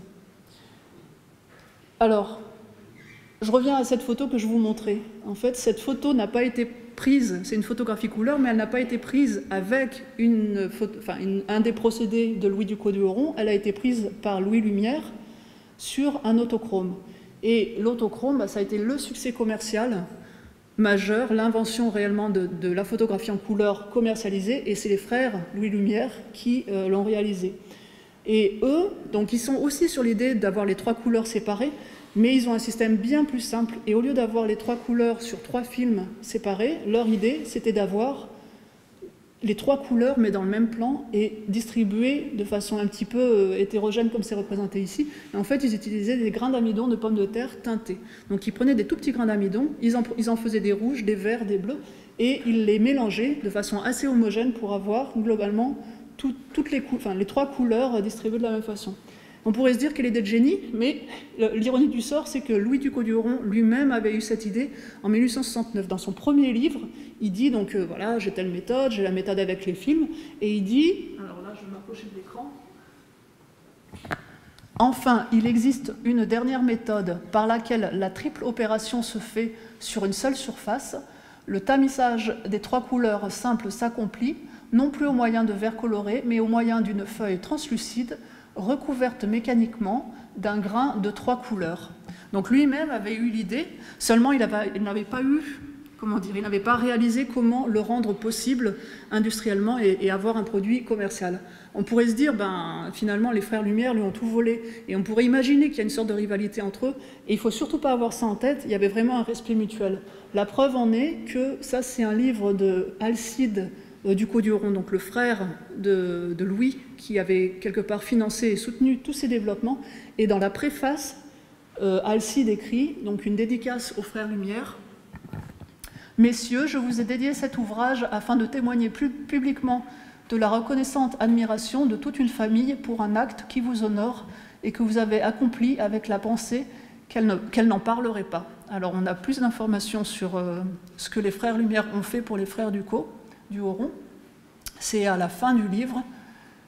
Alors, je reviens à cette photo que je vous montrais. En fait, cette photo n'a pas été prise, c'est une photographie couleur, mais elle n'a pas été prise avec une photo, enfin, une, un des procédés de Louis Ducos-du-Oron. Elle a été prise par Louis Lumière sur un autochrome. Et l'autochrome, bah, ça a été le succès commercial majeur, l'invention réellement de, de la photographie en couleur commercialisée, et c'est les frères Louis Lumière qui euh, l'ont réalisé. Et eux, donc, ils sont aussi sur l'idée d'avoir les trois couleurs séparées, mais ils ont un système bien plus simple. Et au lieu d'avoir les trois couleurs sur trois films séparés, leur idée, c'était d'avoir les trois couleurs, mais dans le même plan, et distribuées de façon un petit peu hétérogène, comme c'est représenté ici. Et en fait, ils utilisaient des grains d'amidon de pommes de terre teintés. Donc, ils prenaient des tout petits grains d'amidon, ils en, ils en faisaient des rouges, des verts, des bleus, et ils les mélangeaient de façon assez homogène pour avoir, globalement, Tout, toutes les, enfin, les trois couleurs distribuées de la même façon. On pourrait se dire quelle idée de génie, mais l'ironie du sort, c'est que Louis Ducos-du-Oron lui-même avait eu cette idée en mille huit cent soixante-neuf. Dans son premier livre, il dit donc, euh, voilà, j'ai telle méthode, j'ai la méthode avec les films, et il dit, alors là, je vais m'approcher de l'écran, enfin, il existe une dernière méthode par laquelle la triple opération se fait sur une seule surface. Le tamissage des trois couleurs simples s'accomplit, non plus au moyen de verres colorés, mais au moyen d'une feuille translucide recouverte mécaniquement d'un grain de trois couleurs. Donc lui-même avait eu l'idée, seulement il n'avait pas eu, comment dire, il n'avait pas réalisé comment le rendre possible industriellement et, et avoir un produit commercial. On pourrait se dire, ben, finalement, les frères Lumière lui ont tout volé, et on pourrait imaginer qu'il y a une sorte de rivalité entre eux, et il ne faut surtout pas avoir ça en tête, il y avait vraiment un respect mutuel. La preuve en est que ça, c'est un livre de Alcide Ducos-du-Oron, donc le frère de, de Louis, qui avait quelque part financé et soutenu tous ces développements. Et dans la préface, euh, Alcide écrit, donc une dédicace aux frères Lumière. « Messieurs, je vous ai dédié cet ouvrage afin de témoigner plus publiquement de la reconnaissante admiration de toute une famille pour un acte qui vous honore et que vous avez accompli avec la pensée qu'elle ne, qu'elle n'en parlerait pas. » Alors on a plus d'informations sur euh, ce que les frères Lumière ont fait pour les frères Ducos du Oron. C'est à la fin du livre.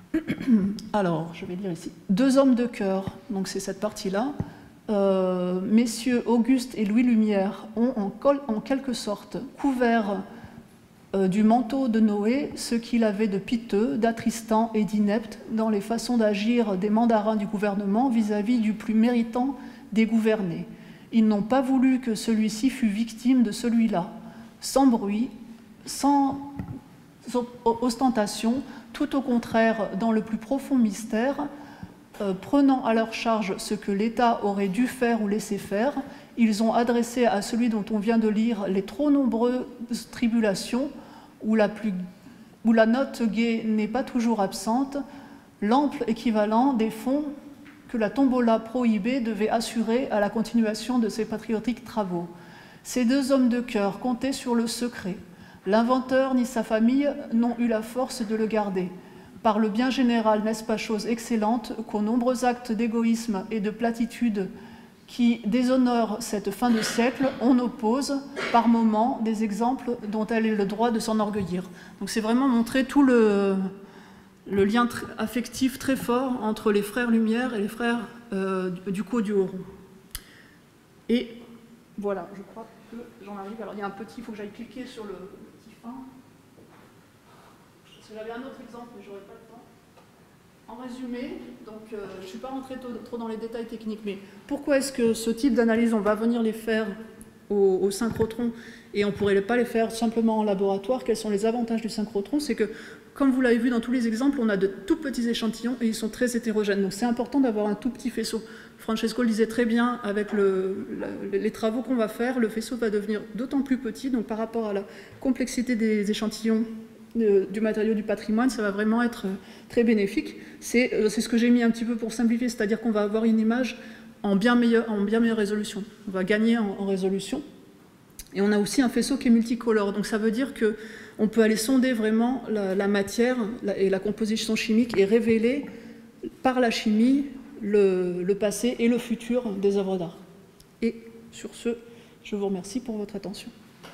Alors, je vais lire ici. Deux hommes de cœur, donc c'est cette partie-là. Euh, messieurs Auguste et Louis Lumière ont en, col, en quelque sorte couvert euh, du manteau de Noé ce qu'il avait de piteux, d'attristant et d'inepte dans les façons d'agir des mandarins du gouvernement vis-à-vis du plus méritant des gouvernés. Ils n'ont pas voulu que celui-ci fût victime de celui-là, sans bruit, sans ostentation, tout au contraire dans le plus profond mystère, Euh, prenant à leur charge ce que l'État aurait dû faire ou laisser faire, ils ont adressé à celui dont on vient de lire les trop nombreuses tribulations, où la, plus, où la note gaie n'est pas toujours absente, l'ample équivalent des fonds que la tombola prohibée devait assurer à la continuation de ses patriotiques travaux. Ces deux hommes de cœur comptaient sur le secret. L'inventeur ni sa famille n'ont eu la force de le garder. Par le bien général, n'est-ce pas chose excellente qu'aux nombreux actes d'égoïsme et de platitude qui déshonorent cette fin de siècle, on oppose par moments des exemples dont elle est le droit de s'enorgueillir. Donc c'est vraiment montrer tout le, le lien affectif très fort entre les frères Lumière et les frères euh, du Caux du Haut-Rhin. Et voilà, je crois que j'en arrive. Alors il y a un petit, il faut que j'aille cliquer sur le petit fin. J'avais un autre exemple, mais je n'aurai pas le temps. En résumé, donc, euh, je ne suis pas rentrée trop dans les détails techniques, mais pourquoi est-ce que ce type d'analyse, on va venir les faire au, au synchrotron et on ne pourrait pas les faire simplement en laboratoire? Quels sont les avantages du synchrotron? C'est que, comme vous l'avez vu dans tous les exemples, on a de tout petits échantillons et ils sont très hétérogènes. Donc c'est important d'avoir un tout petit faisceau. Francesco le disait très bien, avec le, la, les travaux qu'on va faire, le faisceau va devenir d'autant plus petit, donc par rapport à la complexité des échantillons du matériau du patrimoine, ça va vraiment être très bénéfique. C'est ce que j'ai mis un petit peu pour simplifier, c'est-à-dire qu'on va avoir une image en bien meilleure, en bien meilleure résolution. On va gagner en, en résolution. Et on a aussi un faisceau qui est multicolore, donc ça veut dire qu'on peut aller sonder vraiment la, la matière la, et la composition chimique et révéler par la chimie le, le passé et le futur des œuvres d'art. Et sur ce, je vous remercie pour votre attention.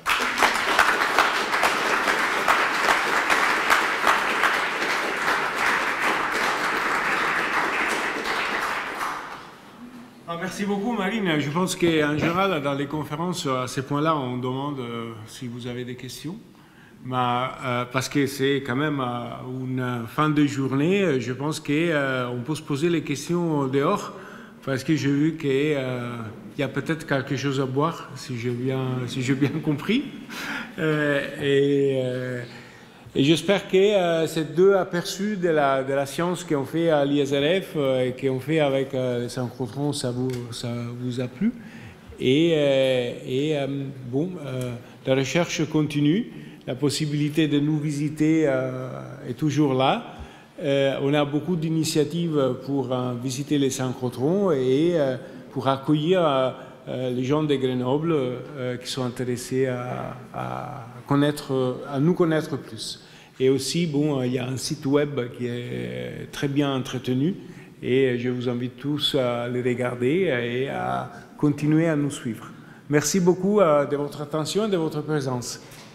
Merci beaucoup, Marine. Je pense qu'en général, dans les conférences, à ces points-là, on demande euh, si vous avez des questions. Mais, euh, parce que c'est quand même euh, une fin de journée, je pense qu'on euh, peut se poser les questions dehors, parce que j'ai vu qu'il euh, y a peut-être quelque chose à boire, si j'ai bien, si j'ai bien compris. Euh, et... Euh, Et j'espère que euh, ces deux aperçus de la, de la science qu'on fait à l'I S R F euh, et qu'on fait avec euh, les synchrotrons, ça vous, ça vous a plu. Et, euh, et euh, bon, euh, la recherche continue, la possibilité de nous visiter euh, est toujours là. Euh, on a beaucoup d'initiatives pour euh, visiter les synchrotrons et euh, pour accueillir euh, les gens de Grenoble euh, qui sont intéressés à, à connaître, à nous connaître plus. Et aussi, bon, il y a un site web qui est très bien entretenu et je vous invite tous à le regarder et à continuer à nous suivre. Merci beaucoup de votre attention et de votre présence.